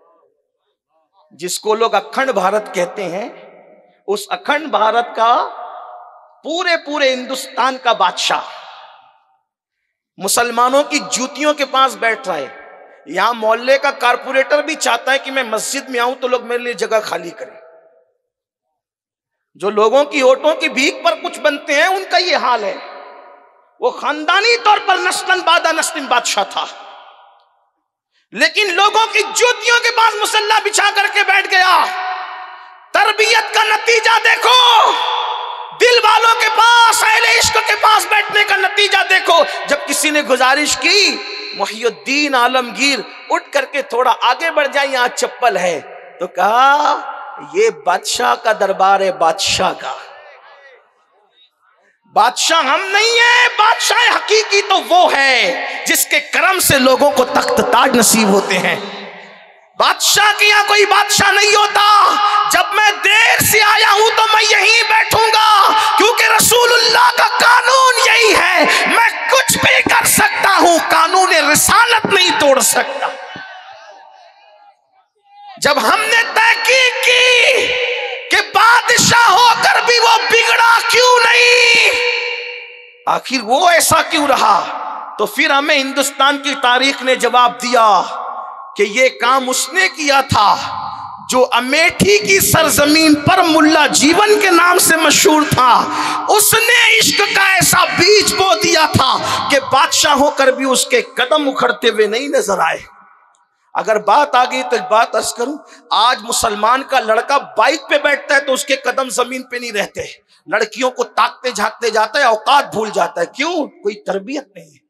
जिसको लोग अखंड भारत कहते हैं, उस अखंड भारत का पूरे हिंदुस्तान का बादशाह मुसलमानों की जूतियों के पास बैठ रहा है। यहां मोहल्ले का कारपोरेटर भी चाहता है कि मैं मस्जिद में आऊं तो लोग मेरे लिए जगह खाली करें। जो लोगों की ओटों की भीख पर कुछ बनते हैं उनका ये हाल है। वो खानदानी तौर पर नस्लन बादा नस्लिन बादशाह था, लेकिन लोगों की जूतियों के पास मुसल्ला बिछा करके बैठ गया। तरबियत का नतीजा देखो, दिल वालों के पास, अहले इश्क के पास बैठने का नतीजा देखो। जब किसी ने गुजारिश की मुहियुद्दीन आलमगीर उठ करके थोड़ा आगे बढ़ जाए, यहां चप्पल है, तो कहा ये बादशाह का दरबार है, बादशाह का। बादशाह हम नहीं है, बादशाह हकीकी तो वो है जिसके करम से लोगों को तख्त ताज नसीब होते हैं। बादशाह के यहां कोई बादशाह नहीं होता। जब मैं देर से आया हूं तो मैं यहीं बैठूंगा क्योंकि रसूलुल्लाह का कानून यही है। मैं कुछ भी कर सकता हूं, कानून रिसालत नहीं तोड़ सकता। जब हमने तहकीक की कि बादशाह होकर भी वो बिगड़ा क्यों नहीं, आखिर वो ऐसा क्यों रहा? तो फिर हमें हिंदुस्तान की तारीख ने जवाब दिया कि ये काम उसने किया था जो अमेठी की सरजमीन पर मुल्ला जीवन के नाम से मशहूर था। उसने इश्क का ऐसा बीज बो दिया था कि बादशाह होकर भी उसके कदम उखड़ते हुए नहीं नजर आए। अगर बात आ गई तो एक बात अर्ज करूं, आज मुसलमान का लड़का बाइक पे बैठता है तो उसके कदम जमीन पे नहीं रहते, लड़कियों को ताकते झांकते जाता है, औकात भूल जाता है। क्यों? कोई तरबियत नहीं है।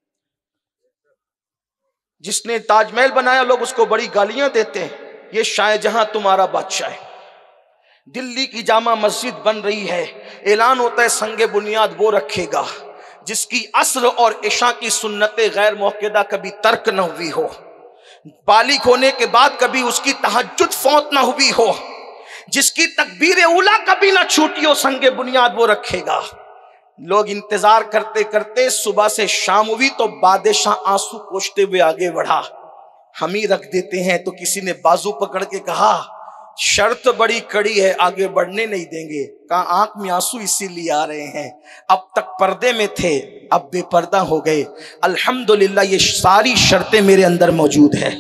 जिसने ताजमहल बनाया लोग उसको बड़ी गालियां देते हैं, ये शाहजहां तुम्हारा बादशाह है। दिल्ली की जामा मस्जिद बन रही है, ऐलान होता है संगे बुनियाद वो रखेगा जिसकी असर और इशा की सुन्नतें गैर मुअक्कदा कभी तर्क न हुई हो, बालिग होने के बाद कभी उसकी तहज्जुद फौत न हुई हो, जिसकी तकबीर उला कभी ना छूटी हो, संगे बुनियाद वो रखेगा। लोग इंतजार करते करते सुबह से शाम हुई तो बादशाह आंसू पोंछते हुए आगे बढ़ा। हम ही रख देते हैं तो किसी ने बाजू पकड़ के कहा शर्त बड़ी कड़ी है, आगे बढ़ने नहीं देंगे। कहा आंख में आंसू इसीलिए आ रहे हैं, अब तक पर्दे में थे अब बेपर्दा हो गए। अल्हम्दुलिल्लाह ये सारी शर्तें मेरे अंदर मौजूद है।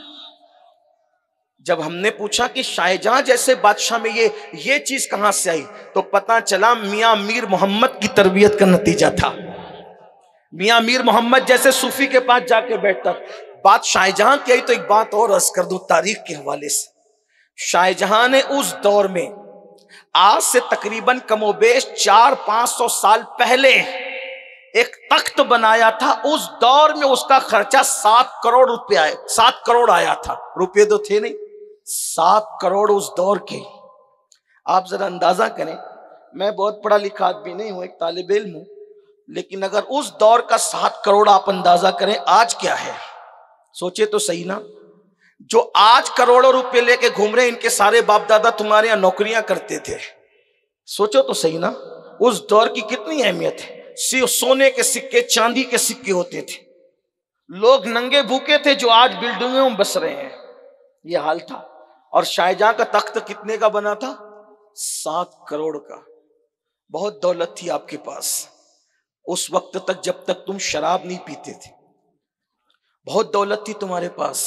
जब हमने पूछा कि शाहजहां जैसे बादशाह में ये चीज कहां से आई, तो पता चला मियां मीर मोहम्मद की तरबियत का नतीजा था। मियां मीर मोहम्मद जैसे सूफी के पास जाके बैठता। बात शाहजहां की आई तो एक बात और अर्ज कर दूं तारीख के हवाले से। शाहजहां ने उस दौर में आज से तकरीबन कमोबेश 400-500 साल पहले एक तख्त बनाया था। उस दौर में उसका खर्चा 7 करोड़ रुपए आया, 7 करोड़ आया था। रुपए तो थे नहीं, 7 करोड़ उस दौर के। आप जरा अंदाजा करें, मैं बहुत पढ़ा लिखा आदमी नहीं हूं, एक तालिबे इल्म हूं, लेकिन अगर उस दौर का 7 करोड़ आप अंदाजा करें आज क्या है, सोचे तो सही ना। जो आज करोड़ों रुपए लेके घूम रहे, इनके सारे बाप दादा तुम्हारे यहां नौकरियां करते थे। सोचो तो सही ना, उस दौर की कितनी अहमियत है। सोने के सिक्के, चांदी के सिक्के होते थे, लोग नंगे भूखे थे जो आज बिल्डिंगों में बस रहे हैं, ये हाल था। और शाहजहां का तख्त कितने का बना था? 7 करोड़ का। बहुत दौलत थी आपके पास उस वक्त तक, जब तक तुम शराब नहीं पीते थे। बहुत दौलत थी तुम्हारे पास।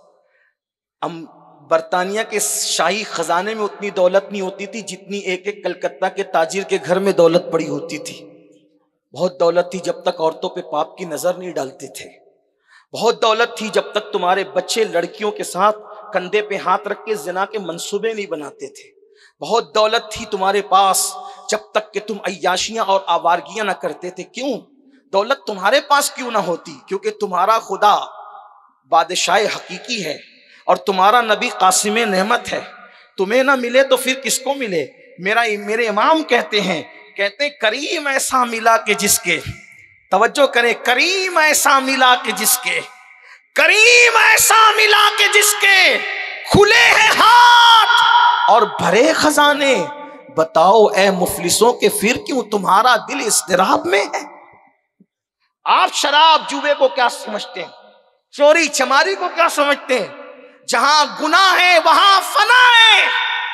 बरतानिया के शाही खजाने में उतनी दौलत नहीं होती थी जितनी एक एक कलकत्ता के ताजिर के घर में दौलत पड़ी होती थी। बहुत दौलत थी जब तक औरतों पे पाप की नजर नहीं डालते थे। बहुत दौलत थी जब तक तुम्हारे बच्चे लड़कियों के साथ कंधे पे हाथ रख के जिना के मंसूबे नहीं बनाते थे। बहुत दौलत थी तुम्हारे पास जब तक कि तुम अय्याशियां और आवारगियां ना करते थे। क्यों? दौलत तुम्हारे पास क्यों ना होती? क्योंकि तुम्हारा खुदा बादशाह हकीकी है और तुम्हारा नबी कासिम नेमत है। तुम्हें ना मिले तो फिर किसको मिले? मेरे इमाम कहते हैं करीम ऐसा मिला कि जिसके, तवज्जो करें, करीम ऐसा मिला कि जिसके, करीम ऐसा मिला कि जिसके खुले हैं हाथ और भरे खजाने। बताओ ए मुफलिसों के फिर क्यों तुम्हारा दिल इस्तिराब में है? आप शराब जुए को क्या समझते हैं? चोरी चमारी को क्या समझते हैं? जहां गुनाह है वहां फना है।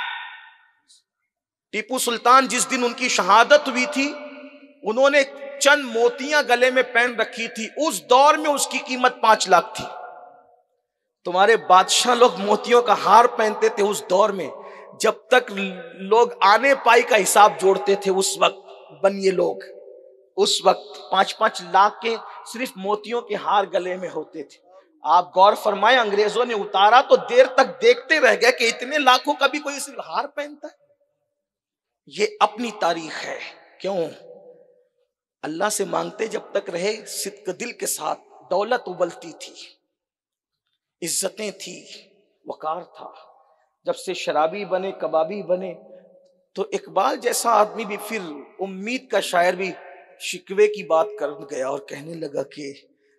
टीपू सुल्तान जिस दिन उनकी शहादत हुई थी, उन्होंने चंद मोतियां गले में पहन रखी थी। उस दौर में उसकी कीमत 5 लाख थी। तुम्हारे बादशाह लोग मोतियों का हार पहनते थे उस दौर में। जब तक लोग आने पाई का हिसाब जोड़ते थे उस वक्त बनिए लोग, उस वक्त 5-5 लाख के सिर्फ मोतियों के हार गले में होते थे। आप गौर फरमाए, अंग्रेजों ने उतारा तो देर तक देखते रह गए कि इतने लाखों का भी कोई सिर्फ हार पहनता है। ये अपनी तारीख है। क्यों? अल्लाह से मांगते जब तक रहे सिद्क दिल के साथ। दौलत उबलती थी, इज्जतें थी, वकार था। जब से शराबी बने, कबाबी बने, तो इकबाल जैसा आदमी भी फिर उम्मीद का शायर भी शिकवे की बात कर गया और कहने लगा कि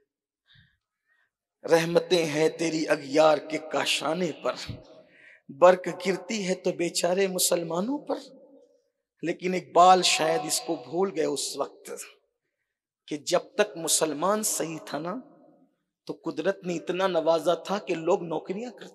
रहमतें हैं तेरी अगियार के काशाने पर, बर्क गिरती है तो बेचारे मुसलमानों पर। लेकिन इकबाल शायद इसको भूल गए उस वक्त कि जब तक मुसलमान सही था ना, तो कुदरत ने इतना नवाजा था कि लोग नौकरियां करते।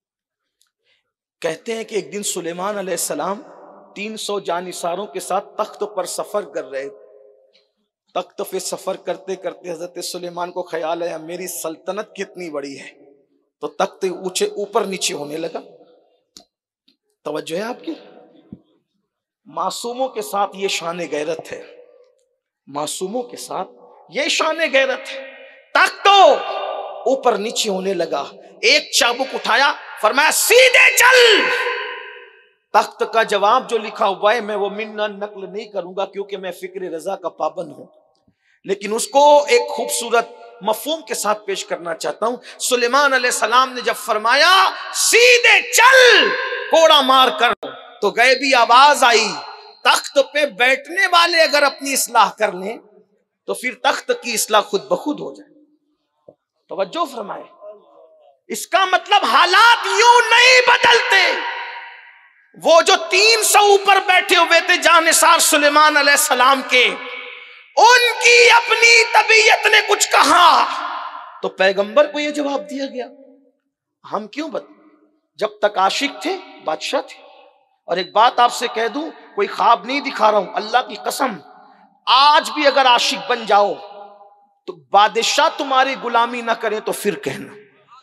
कहते हैं कि एक दिन सुलेमान अलैहिस्सलाम 300 जानिसारों के साथ तख्त पर सफर कर रहे। तख्त पे सफर करते करते हजरत सुलेमान को ख्याल आया मेरी सल्तनत कितनी बड़ी है, तो तख्त ऊंचे ऊपर नीचे होने लगा। तवज्जो है आपकी? मासूमों के साथ ये शान गैरत है, मासूमों के साथ ये शान गैरत है। तख्त तो ऊपर नीचे होने लगा, एक चाबुक उठाया, फरमाया सीधे चल। तख्त का जवाब जो लिखा हुआ है मैं वो मिन्ना नकल नहीं करूंगा क्योंकि मैं फिक्र रजा का पाबंद हूं, लेकिन उसको एक खूबसूरत मफहूम के साथ पेश करना चाहता हूं। सुलेमान अलैहिस्सलाम ने जब फरमाया सीधे चल कोड़ा मार कर, तो गैबी आवाज आई तख्त पे बैठने वाले अगर अपनी इस्लाह कर लें तो फिर तख्त की इस्लाह खुद ब खुद हो जाए। तवज्जो फरमाए, इसका मतलब हालात यूं नहीं बदलते। वो जो 300 ऊपर बैठे हुए थे जानिसार सुलेमान अलैहिस्सलाम के, उनकी अपनी तबीयत ने कुछ कहा तो पैगंबर को यह जवाब दिया गया हम क्यों जब तक आशिक थे बादशाह थे। और एक बात आपसे कह दूं, कोई ख्वाब नहीं दिखा रहा हूं, अल्लाह की कसम, आज भी अगर आशिक बन जाओ तो बादशाह तुम्हारी गुलामी ना करे तो फिर कहना।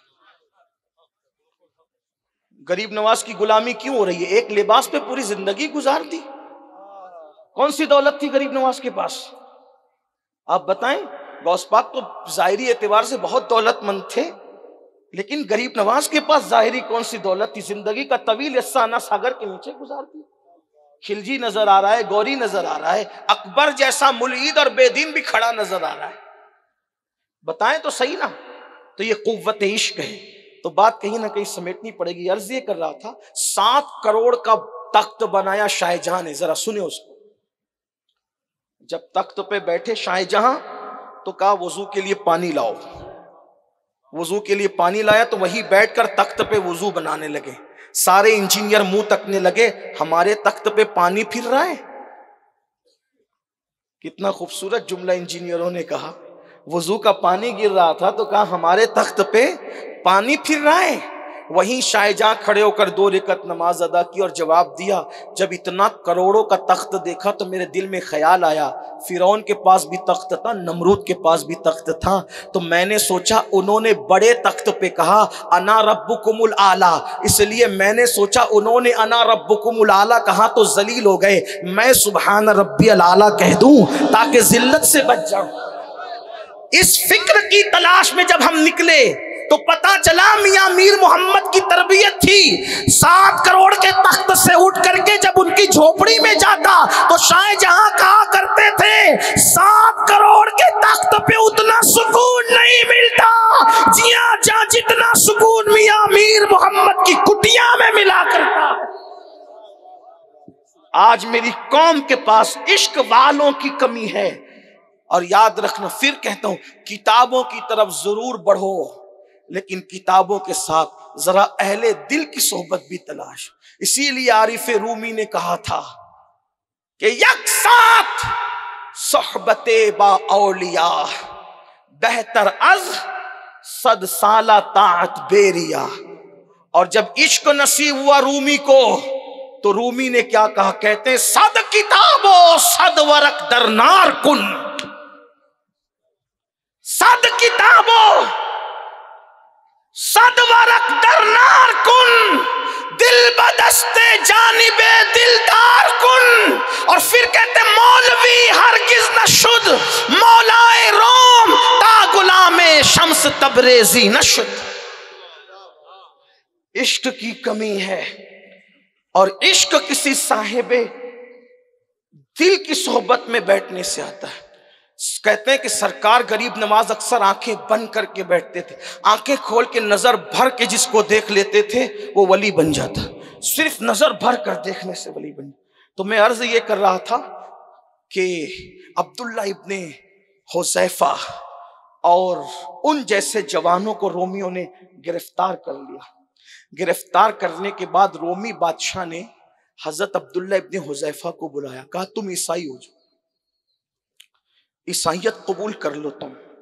गरीब नवाज की गुलामी क्यों हो रही है? एक लिबास पे पूरी जिंदगी गुजार दी। कौन सी दौलत थी गरीब नवाज के पास? आप बताएं। गौस पाक तो जाहिरी एतबार से बहुत दौलतमंद थे, लेकिन गरीब नवाज के पास जाहिरी कौन सी दौलत थी? जिंदगी का तवील हिस्सा ना सागर के नीचे गुजार दी। खिलजी नजर आ रहा है, गौरी नजर आ रहा है, अकबर जैसा मुलीद और बेदीन भी खड़ा नजर आ रहा है। बताएं तो सही ना। तो ये कुव्वत इश्क है। तो बात कहीं ना कहीं समेटनी पड़ेगी। अर्ज ये कर रहा था 7 करोड़ का तख्त बनाया शाहजहां ने, जरा सुने उसको। जब तख्त पे बैठे शाहजहां तो कहा वजू के लिए पानी लाओ। वजू के लिए पानी लाया तो वही बैठकर तख्त पे वजू बनाने लगे। सारे इंजीनियर मुंह तकने लगे, हमारे तख्त पे पानी फिर रहा है। कितना खूबसूरत जुमला इंजीनियरों ने कहा। वजू का पानी गिर रहा था तो कहा हमारे तख्त पे पानी फिर रहा है। वहीं शाहजहां खड़े होकर 2 रकात नमाज अदा की और जवाब दिया, जब इतना करोड़ों का तख्त देखा तो मेरे दिल में ख्याल आया फिरौन के पास भी तख्त था, नमरूद के पास भी तख्त था, तो मैंने सोचा उन्होंने बड़े तख्त पे कहा अना रब्बुकुमुल आला, इसलिए मैंने सोचा उन्होंने अना रब्बुकुमुल आला कहा तो जलील हो गए, मैं सुभान रब्बियल आला कह दूं ताकि जिल्लत से बच जाऊं। इस फिक्र की तलाश में जब हम निकले तो पता चला मियां मीर मोहम्मद की तरबियत थी। 7 करोड़ के तख्त से उठ करके जब उनकी झोपड़ी में जाता तो शाहजहां कहा करते थे 7 करोड़ के तख्त पे उतना सुकून नहीं मिलता जहां जितना सुकून मियां मीर मोहम्मद की कुटिया में मिला करता। आज मेरी कौम के पास इश्क वालों की कमी है। और याद रखना, फिर कहता हूं, किताबों की तरफ जरूर बढ़ो, लेकिन किताबों के साथ जरा अहले दिल की सोहबत भी तलाश। इसीलिए आरिफ रूमी ने कहा था कि यक साथ सोहबते बा औलिया बेहतर अज 100 साला ताअत बेरिया। और जब इश्क नसीब हुआ रूमी को तो रूमी ने क्या कहा? कहते 100 किताबो 100 वरक दरनार कुन, 100 किताबों 100 वरक दरनार कुन, दिल बदस्ते जानिबे दिलदार कुन। और फिर कहते मौलवी हरगिज न शुद मौलाए रोम ता गुलामे शम्स तबरेजी न शुद। इश्क की कमी है और इश्क किसी साहिबे दिल की सोहबत में बैठने से आता है। कहते हैं कि सरकार गरीब नवाज अक्सर आंखें बंद करके बैठते थे, आंखें खोल के नजर भर के जिसको देख लेते थे वो वली बन जाता, सिर्फ नजर भर कर देखने से वली बन। तो मैं अर्ज ये कर रहा था कि अब्दुल्ला इब्ने हुज़ैफा और उन जैसे जवानों को रोमियों ने गिरफ्तार कर लिया। गिरफ्तार करने के बाद रोमी बादशाह ने हजरत अब्दुल्ला इब्ने हुज़ैफा को बुलाया, कहा तुम ईसाई हो जाओ, ईसाइयत कबूल कर लो,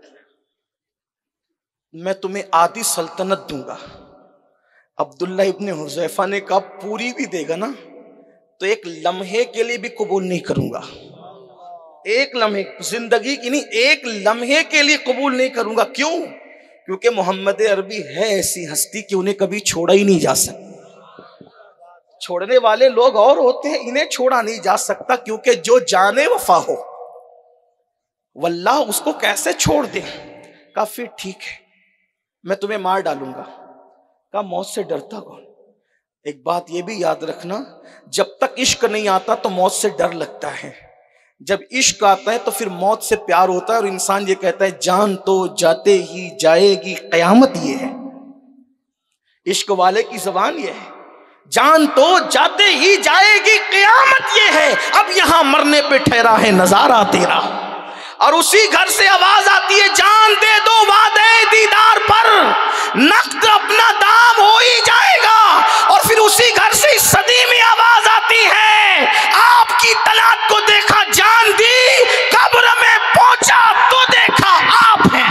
मैं तुम्हें आधी सल्तनत दूंगा। अब्दुल्ला इब्ने हुज़ैफा ने कहा पूरी भी देगा ना तो एक लम्हे के लिए भी कबूल नहीं करूंगा, एक लम्हे, जिंदगी की नहीं, एक लम्हे के लिए कबूल नहीं करूंगा। क्यों? क्योंकि मोहम्मद अरबी है ऐसी हस्ती कि उन्हें कभी छोड़ा ही नहीं जा सकता। छोड़ने वाले लोग और होते हैं, इन्हें छोड़ा नहीं जा सकता, क्योंकि जो जाने वफा हो वल्लाह उसको कैसे छोड़ दे। कहा फिर ठीक है, मैं तुम्हें मार डालूंगा। कहा मौत से डरता कौन? एक बात ये भी याद रखना, जब तक इश्क नहीं आता तो मौत से डर लगता है, जब इश्क आता है तो फिर मौत से प्यार होता है। और इंसान ये कहता है जान तो जाते ही जाएगी कयामत, ये है इश्क वाले की जबान, ये है जान तो जाते ही जाएगी कयामत, ये है अब यहां मरने पे ठहरा है नजारा तेरा। और उसी घर से आवाज आती है जान दे दो वादे दीदार पर, नक़्द अपना दाम हो ही जाएगा। और फिर उसी घर से इस सदी में आवाज आती है आपकी तलाक को देखा जान दी, कब्र में पहुंचा तो देखा आप हैं।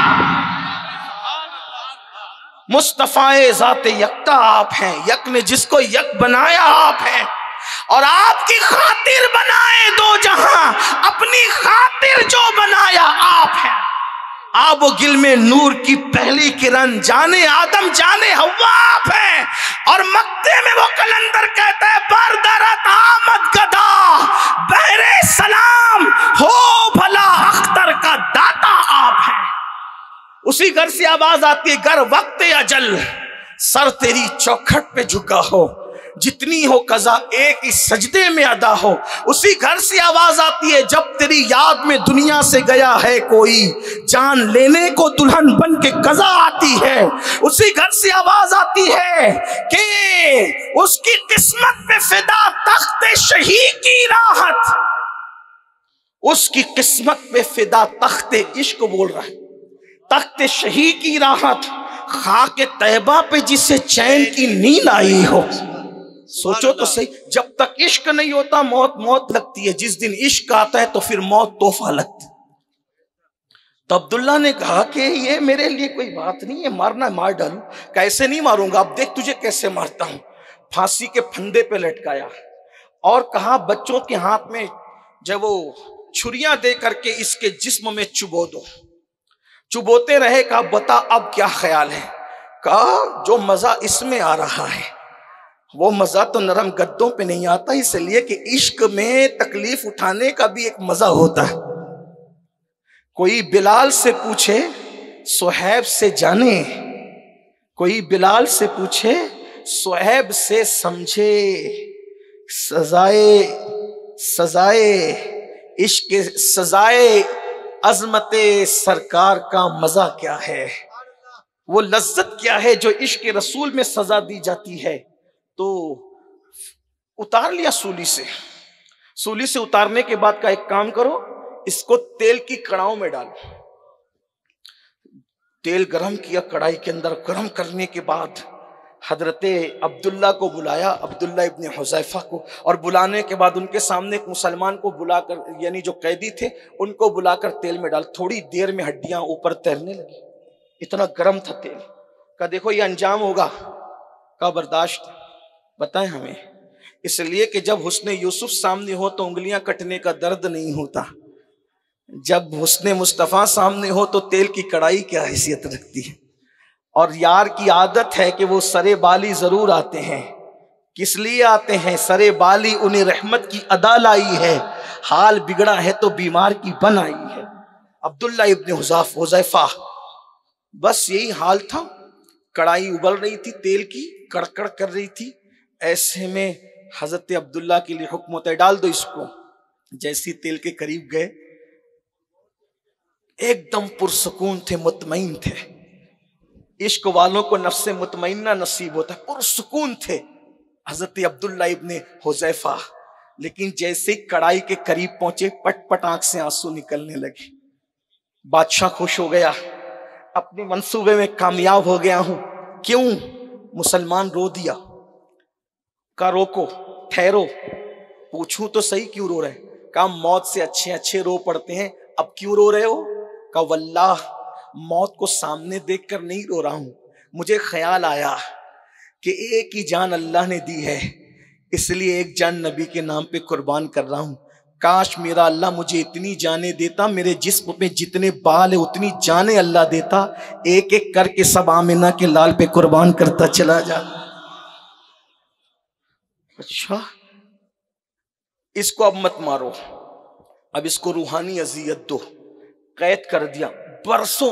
मुस्तफाए जाते यकता आप हैं, यक ने जिसको यक बनाया आप हैं। और आपकी खातिर बनाए दो जहां, अपनी खातिर जो बनाया आप हैं। आप वो गिल में नूर की पहली किरण, जाने आदम जाने हव्वा आप हैं। और मक्ते में वो कलंदर कहता है बरदरत आमद गदा बहरे सलाम, हो भला अख्तर का दाता आप हैं। उसी घर से आवाज आती है गर वक्त अजल सर तेरी चौखट पे झुका हो, जितनी हो कज़ा एक ही सजदे में अदा हो। उसी घर से आवाज आती है जब तेरी याद में दुनिया से गया है कोई, जान लेने को दुल्हन बन के कज़ा आती है। उसी घर से आवाज आती है कि उसकी किस्मत पे फिदा तख्त शही की राहत, उसकी किस्मत पे फिदा तख्त इश्क बोल रहा है, तख्त शही की राहत, खाके तैबा पे जिसे चैन की नींद आई हो। सोचो तो सही, जब तक इश्क नहीं होता मौत मौत लगती है, जिस दिन इश्क आता है तो फिर मौत तोहफा लगती। तो अब्दुल्ला ने कहा कि ये मेरे लिए कोई बात नहीं है, मारना मार डालूं। कैसे नहीं मारूंगा, अब देख तुझे कैसे मारता हूं। फांसी के फंदे पे लटकाया और कहा बच्चों के हाथ में जब वो छुरियां दे करके इसके जिस्म में चुबो दो। चुबोते रहे, कहा बता अब क्या ख्याल है। कहा जो मजा इसमें आ रहा है वो मजा तो नरम गद्दों पे नहीं आता, इसलिए कि इश्क में तकलीफ उठाने का भी एक मजा होता है। कोई बिलाल से पूछे सुहैब से जाने, कोई बिलाल से पूछे सुहैब से समझे, सजाए सजाए इश्क सजाए अजमते सरकार का मजा क्या है, वो लज्जत क्या है जो इश्क रसूल में सजा दी जाती है। तो उतार लिया सूली से उतारने के बाद का एक काम करो, इसको तेल की कड़ाहों में डालो। तेल गरम किया कढ़ाई के अंदर, गरम करने के बाद हजरते अब्दुल्ला को बुलाया, अब्दुल्ला इब्न हुज़ैफा को, और बुलाने के बाद उनके सामने एक मुसलमान को बुलाकर, यानी जो कैदी थे उनको बुलाकर तेल में डाल। थोड़ी देर में हड्डियां ऊपर तैरने लगी, इतना गर्म था तेल। का देखो ये अंजाम होगा, का बर्दाश्त बताएं हमें, इसलिए कि जब हुस्ने यूसुफ सामने हो तो उंगलियां कटने का दर्द नहीं होता, जब हुस्ने मुस्तफ़ा सामने हो तो तेल की कड़ाई क्या हैसियत रखती है। और यार की आदत है कि वो सरे बाली जरूर आते हैं। किस लिए आते हैं? सरे बाली उन्हें रहमत की अदा लाई है, हाल बिगड़ा है तो बीमार की बन आई है। अब्दुल्ला इब्न हुज़ैफा, बस यही हाल था। कड़ाई उबल रही थी, तेल की कड़कड़ कर रही थी। ऐसे में हजरत अब्दुल्ला के लिए हुक्म होता है डाल दो इसको। जैसी तेल के करीब गए एकदम पुरसुकून थे, मुतमईन थे। इश्क वालों को नफ्से मुतमईना नसीब होता है, पुरसुकून थे हजरत अब्दुल्ला इब्ने हुज़ैफा। लेकिन जैसे ही कड़ाई के करीब पहुंचे पट आंख से आंसू निकलने लगे। बादशाह खुश हो गया, अपने मंसूबे में कामयाब हो गया हूं। क्यों? मुसलमान रो दिया। का रोको, ठहरो, पूछूं तो सही क्यों रो रहे? का मौत से अच्छे अच्छे रो पड़ते हैं, अब क्यों रो रहे हो? का वल्लाह मौत को सामने देखकर नहीं रो रहा हूं, मुझे ख्याल आया कि एक ही जान अल्लाह ने दी है, इसलिए एक जान नबी के नाम पे कुर्बान कर रहा हूं। काश मेरा अल्लाह मुझे इतनी जाने देता, मेरे जिस्म पे जितने बाल है उतनी जाने अल्लाह देता, एक एक करके सब आमिना के लाल पे कुर्बान करता चला जाता। अच्छा, इसको अब मत मारो, अब इसको रूहानी अजियत दो। कैद कर दिया। बरसों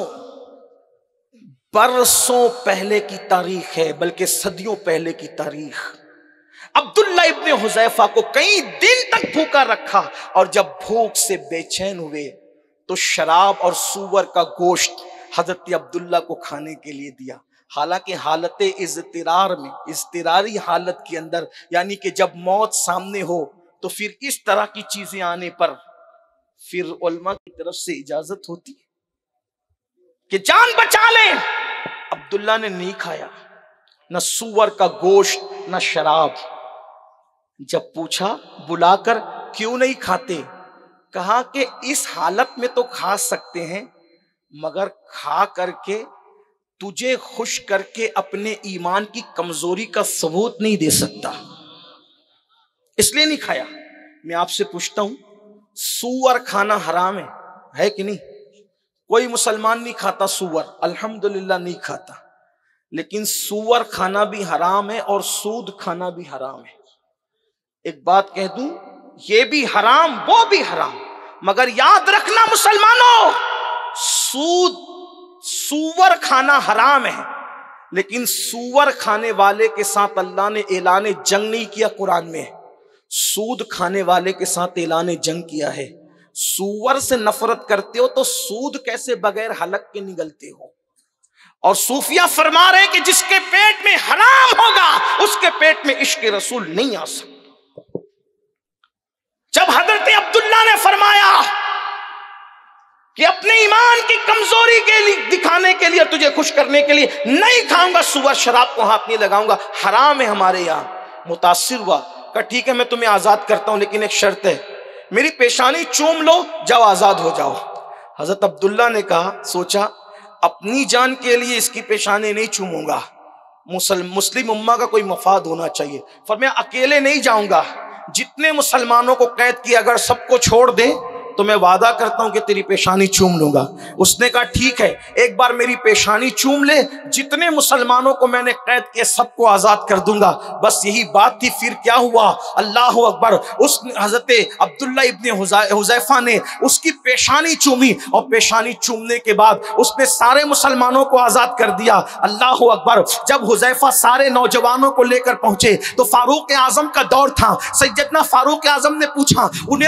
बरसों पहले की तारीख है, बल्कि सदियों पहले की तारीख। अब्दुल्ला इब्ने हुज़ैफा को कई दिन तक भूखा रखा, और जब भूख से बेचैन हुए तो शराब और सूअर का गोश्त हजरत अब्दुल्ला को खाने के लिए दिया। हालांकि हालत इज़्तिरार में, इज़्तिरारी हालत के अंदर, यानी कि जब मौत सामने हो तो फिर इस तरह की चीजें आने पर फिर उलमा की तरफ से इजाजत होती है कि जान बचा ले। अब्दुल्ला ने नहीं खाया न सूअर का गोश्त न शराब। जब पूछा बुलाकर क्यों नहीं खाते, कहा कि इस हालत में तो खा सकते हैं, मगर खा करके तुझे खुश करके अपने ईमान की कमजोरी का सबूत नहीं दे सकता, इसलिए नहीं खाया। मैं आपसे पूछता हूं, सूअर खाना हराम है कि नहीं? कोई मुसलमान नहीं खाता सूअर, अल्हम्दुलिल्लाह नहीं खाता, लेकिन सूअर खाना भी हराम है और सूद खाना भी हराम है। एक बात कह दूं, ये भी हराम वो भी हराम, मगर याद रखना मुसलमानों, सूअर खाना हराम है, लेकिन सूअर खाने वाले के साथ अल्लाह ने ऐलान जंग नहीं किया। कुरान में सूद खाने वाले के साथ ऐलान जंग किया है। सूअर से नफरत करते हो तो सूद कैसे बगैर हलक के निगलते हो? और सूफिया फरमा रहे कि जिसके पेट में हराम होगा उसके पेट में इश्क रसूल नहीं आ सकता। जब हजरत अब्दुल्ला ने फरमाया कि अपने ईमान की कमजोरी के लिए दिखाने के लिए, तुझे खुश करने के लिए नहीं खाऊंगा सूअर, शराब को हाथ नहीं लगाऊंगा, हराम है हमारे यहाँ, मुतासिर हुआ। कहा ठीक है मैं तुम्हें आजाद करता हूं, लेकिन एक शर्त है, मेरी पेशानी चूम लो, जाओ आजाद हो जाओ। हजरत अब्दुल्ला ने कहा, सोचा अपनी जान के लिए इसकी पेशानी नहीं चूमूंगा, मुस्लिम उम्मा का कोई मफाद होना चाहिए। पर मैं अकेले नहीं जाऊंगा, जितने मुसलमानों को कैद किया अगर सबको छोड़ दे तो मैं वादा करता हूं कि तेरी पेशानी चूम लूंगा। उसने कहा ठीक है, एक बार मेरी पेशानी चूम ले, जितने मुसलमानों को मैंने कैद किया सबको आजाद कर दूंगा। बस यही बात थी। फिर क्या हुआ, अल्लाह अकबर, उस हजरत अब्दुल्ला इब्ने हुज़ैफा ने उसकी पेशानी चूमी, और पेशानी चूमने के बाद उसने सारे मुसलमानों को आजाद कर दिया। अल्लाह अकबर। जब हुज़ैफा सारे नौजवानों को लेकर पहुंचे तो फारूक आजम का दौर था। सैयदना फारूक आजम ने पूछा, उन्होंने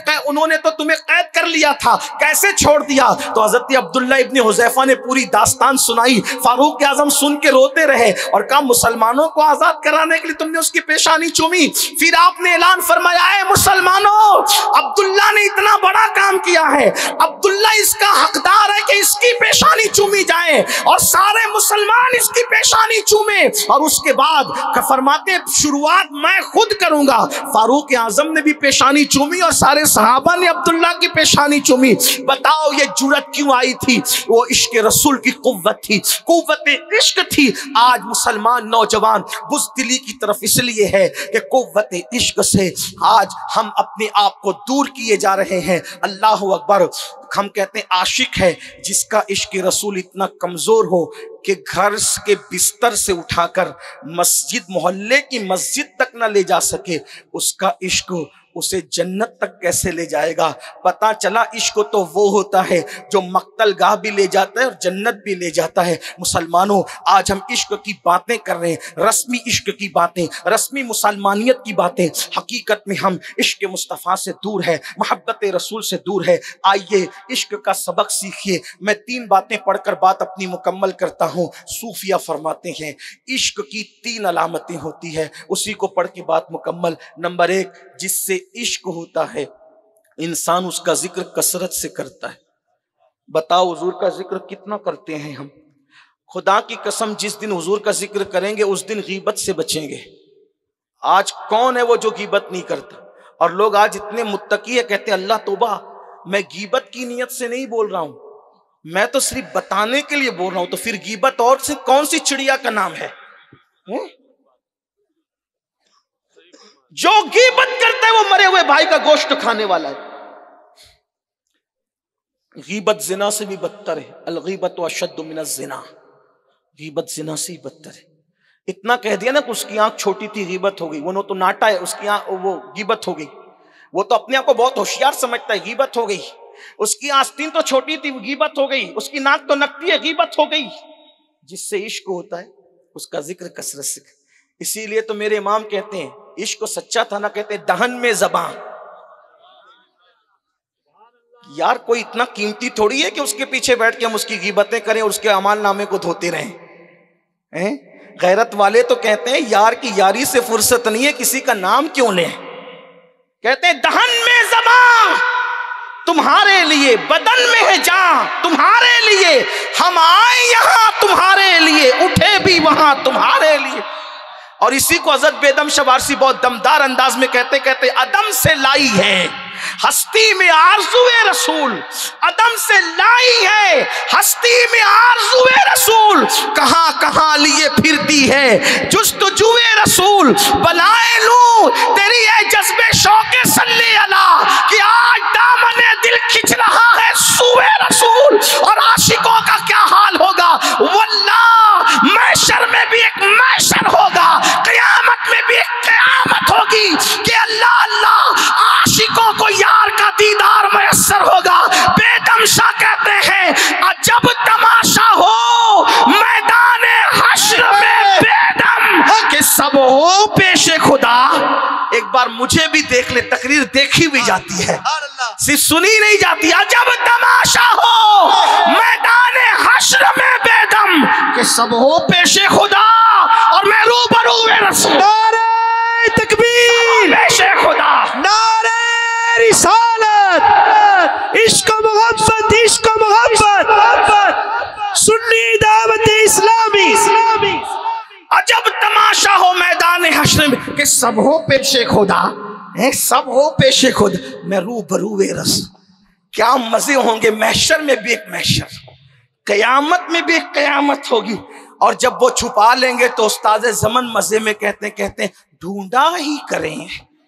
तो तुम्हें कैद कर लिया था, कैसे छोड़ दिया? तो हजरत अब्दुल्ला इब्ने हुज़ैफा ने पूरी दास्तान सुनाई। फारूक आजम सुन के रोते रहे और कहा, मुसलमानों को आजाद कराने के लिए तुमने उसकी पेशानी चूमी। फिर आपने ऐलान फरमाया, है मुसलमानों, अब्दुल्ला ने इतना बड़ा काम किया है, अब्दुल्ला इसका हकदार है कि इसकी पेशानी चूमी जाए, और सारे मुसलमान इसकी पेशानी चूमे। और उसके बाद फरमाते, शुरुआत मैं खुद करूंगा। फारूक आजम ने भी पेशानी चूमी और सारे सहाबा ने अब्दुल्ला की पेशानी चूमी। बताओ ये जुर्रत क्यों आई थी? वो इश्क रसूल की कुव्वत थी, कुव्वत इश्क थी। आज मुसलमान नौजवान बुज़दिली की तरफ इसलिए है कि कुव्वत इश्क से आज हम अपने आप को दूर किए जा रहे हैं। अल्लाह अकबर। हम कहते हैं आशिक है जिसका इश्क रसूल इतना कमजोर हो कि घर के बिस्तर से उठाकर मस्जिद, मोहल्ले की मस्जिद तक न ले जा सके, उसका इश्क उसे जन्नत तक कैसे ले जाएगा? पता चला इश्क तो वो होता है जो मक्तल गाह भी ले जाता है और जन्नत भी ले जाता है। मुसलमानों, आज हम इश्क की बातें कर रहे हैं, रस्मी इश्क की बातें, रस्मी मुसलमानियत की बातें। हकीकत में हम इश्क मुस्तफ़ा से दूर है, मोहब्बत रसूल से दूर है। आइए इश्क का सबक सीखिए। मैं 3 बातें पढ़कर बात अपनी मुकम्मल करता हूँ। सूफिया फरमाते हैं इश्क की 3 अलामतें होती है, उसी को पढ़ के बात मुकम्मल। नंबर 1, जिससे इश्क होता है इंसान उसका जिक्र कसरत से करता है। बताओ हुजूर का जिक्र कितना करते हैं हम? खुदा की कसम, जिस दिन हुजूर का जिक्र करेंगे उस दिन गीबत से बचेंगे। आज कौन है वो जो गीबत नहीं करता? और लोग आज इतने मुत्तकी है, कहते हैं अल्लाह तौबा, मैं गीबत की नीयत से नहीं बोल रहा हूं, मैं तो सिर्फ बताने के लिए बोल रहा हूं। तो फिर गीबत और से कौन सी चिड़िया का नाम है? जो गीबत करता है वो मरे हुए हुए भाई का गोश्त खाने वाला है। गीबत जिना से भी बदतर है। अलगीबत अशद्दु मिनज़ जिना, गीबत जिना से ही बदतर है। इतना कह दिया ना कि उसकी आंख छोटी थी, गीबत हो गई। वो तो नाटा है, उसकी आंख वो गीबत हो गई। वो तो अपने आप को बहुत होशियार समझता है, गीबत हो गई। उसकी आस्तीन तो छोटी थी, वो गीबत हो गई। उसकी नाक तो नकती है, गीबत हो गई। जिससे इश्क होता है उसका जिक्र कसरत से। इसीलिए तो मेरे इमाम कहते हैं इश्क सच्चा था ना, कहते हैं दहन में ज़बान। यार कोई इतना कीमती थोड़ी है कि उसके पीछे बैठ के हम उसकी गीबतें करें और उसके अमाल नामे को धोते रहें। गैरत वाले तो कहते हैं यार की यारी से फुर्सत नहीं है, किसी का नाम क्यों ले। कहते हैं दहन में ज़बान तुम्हारे लिए, बदन में है जान तुम्हारे लिए। हम आए यहां तुम्हारे लिए, उठे भी वहां तुम्हारे लिए। और इसी को हज़रत बेदम शवारसी बहुत दमदार अंदाज में कहते कहते अदम से लाई है हस्ती में आरज़ुए रसूल, अदम से लाई है हस्ती में आरज़ुए रसूल। कहां कहां लिए फिरती है जुस्तजुए रसूल। बनाए लूं तेरी है जज्बे शौके सल्ले अला, कि आज दामने दिल खिंच रहा है सुए रसूल। और आशिकों का क्या हाल होगा, वल्लाह महशर में भी एक महशर होगा, क़यामत में भी एक क़यामत होगी कि अल्लाह अल्लाह आशिकों को यार का दीदार मयस्सर होगा। बेदम शाह कहते हैं अजब तमाशा हो मैदान हश्र में बेदम, कि सब हो पेशे खुदा। एक बार मुझे भी देख ले, तकरीर देखी भी जाती है, सिर्फ सुनी नहीं जाती। अजब तमाशा हो मैदान हश्र में बेदम, कि सब हो पेशे खुदा और मैं रूबरू रसूल। नारे तकबीर, पेशे खुदा, नारे रिसालत, इश्क मोहब्बत, इश्क मोहब्बत, सुन्नी दावत इस्लामी। अजब तमाशा हो मैदान हश्र में, कि सब हो पेशे खुदा, सब हो पेशे खुद, मैं रूबरू रस। क्या मजे होंगे, महशर में भी एक महशर, कयामत में भी एक कयामत होगी। और जब वो छुपा लेंगे तो उस्ताद ज़मन मजे में कहते ढूंढा ही करें,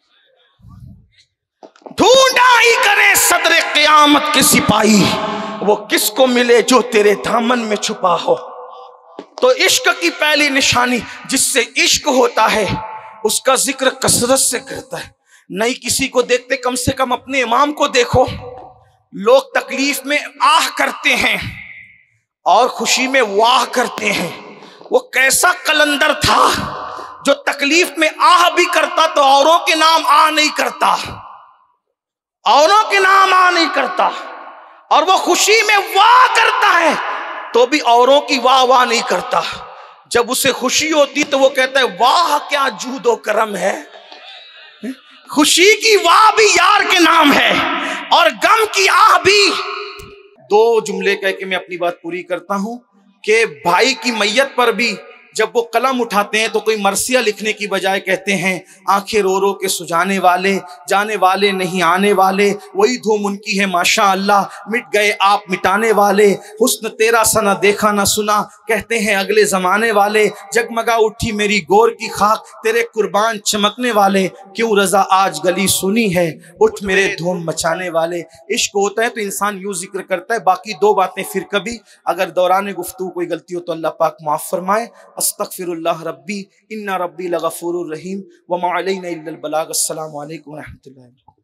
ढूंढा ही करें सदरे क़यामत के सिपाही, वो किसको मिले जो तेरे दामन में छुपा हो। तो इश्क की पहली निशानी, जिससे इश्क होता है उसका जिक्र कसरत से करता है। नहीं किसी को देखते, कम से कम अपने इमाम को देखो। लोग तकलीफ में आह करते हैं और खुशी में वाह करते हैं। वो कैसा कलंदर था जो तकलीफ में आह भी करता तो औरों के नाम आ नहीं करता, औरों के नाम आ नहीं करता, और वो खुशी में वाह करता है तो भी औरों की वाह वाह नहीं करता। जब उसे खुशी होती तो वो कहता है वाह क्या जूदो करम है। खुशी की वाह भी यार के नाम है और गम की आह भी। दो जुमले कह के मैं अपनी बात पूरी करता हूं कि भाई की मैयत पर भी जब वो कलम उठाते हैं तो कोई मरसिया लिखने की बजाय कहते हैं आंखें रो रो के सुझाने वाले, जाने वाले नहीं आने वाले, वही धूम उनकी है माशा अल्लाह, मिट गए आप मिटाने वाले, हुस्न तेरा सा ना देखा ना सुना, कहते हैं अगले जमाने वाले, जगमगा उठी मेरी गोर की खाक, तेरे कुर्बान चमकने वाले, क्यों रजा आज गली सुनी है, उठ मेरे धूम मचाने वाले। इश्क होता है तो इंसान यूं जिक्र करता है। बाकी दो बातें फिर कभी, अगर दौरान गुफ्तगू कोई गलती हो तो अल्लाह पाक माफ़ फरमाए। अस्तगफिरुल्लाह रब्बी इन्ना रब्बी लगफूरुर रहीम व मा अलैना इल्लल बलाग। अस्सलामु अलैकुम व रहमतुल्लाहि।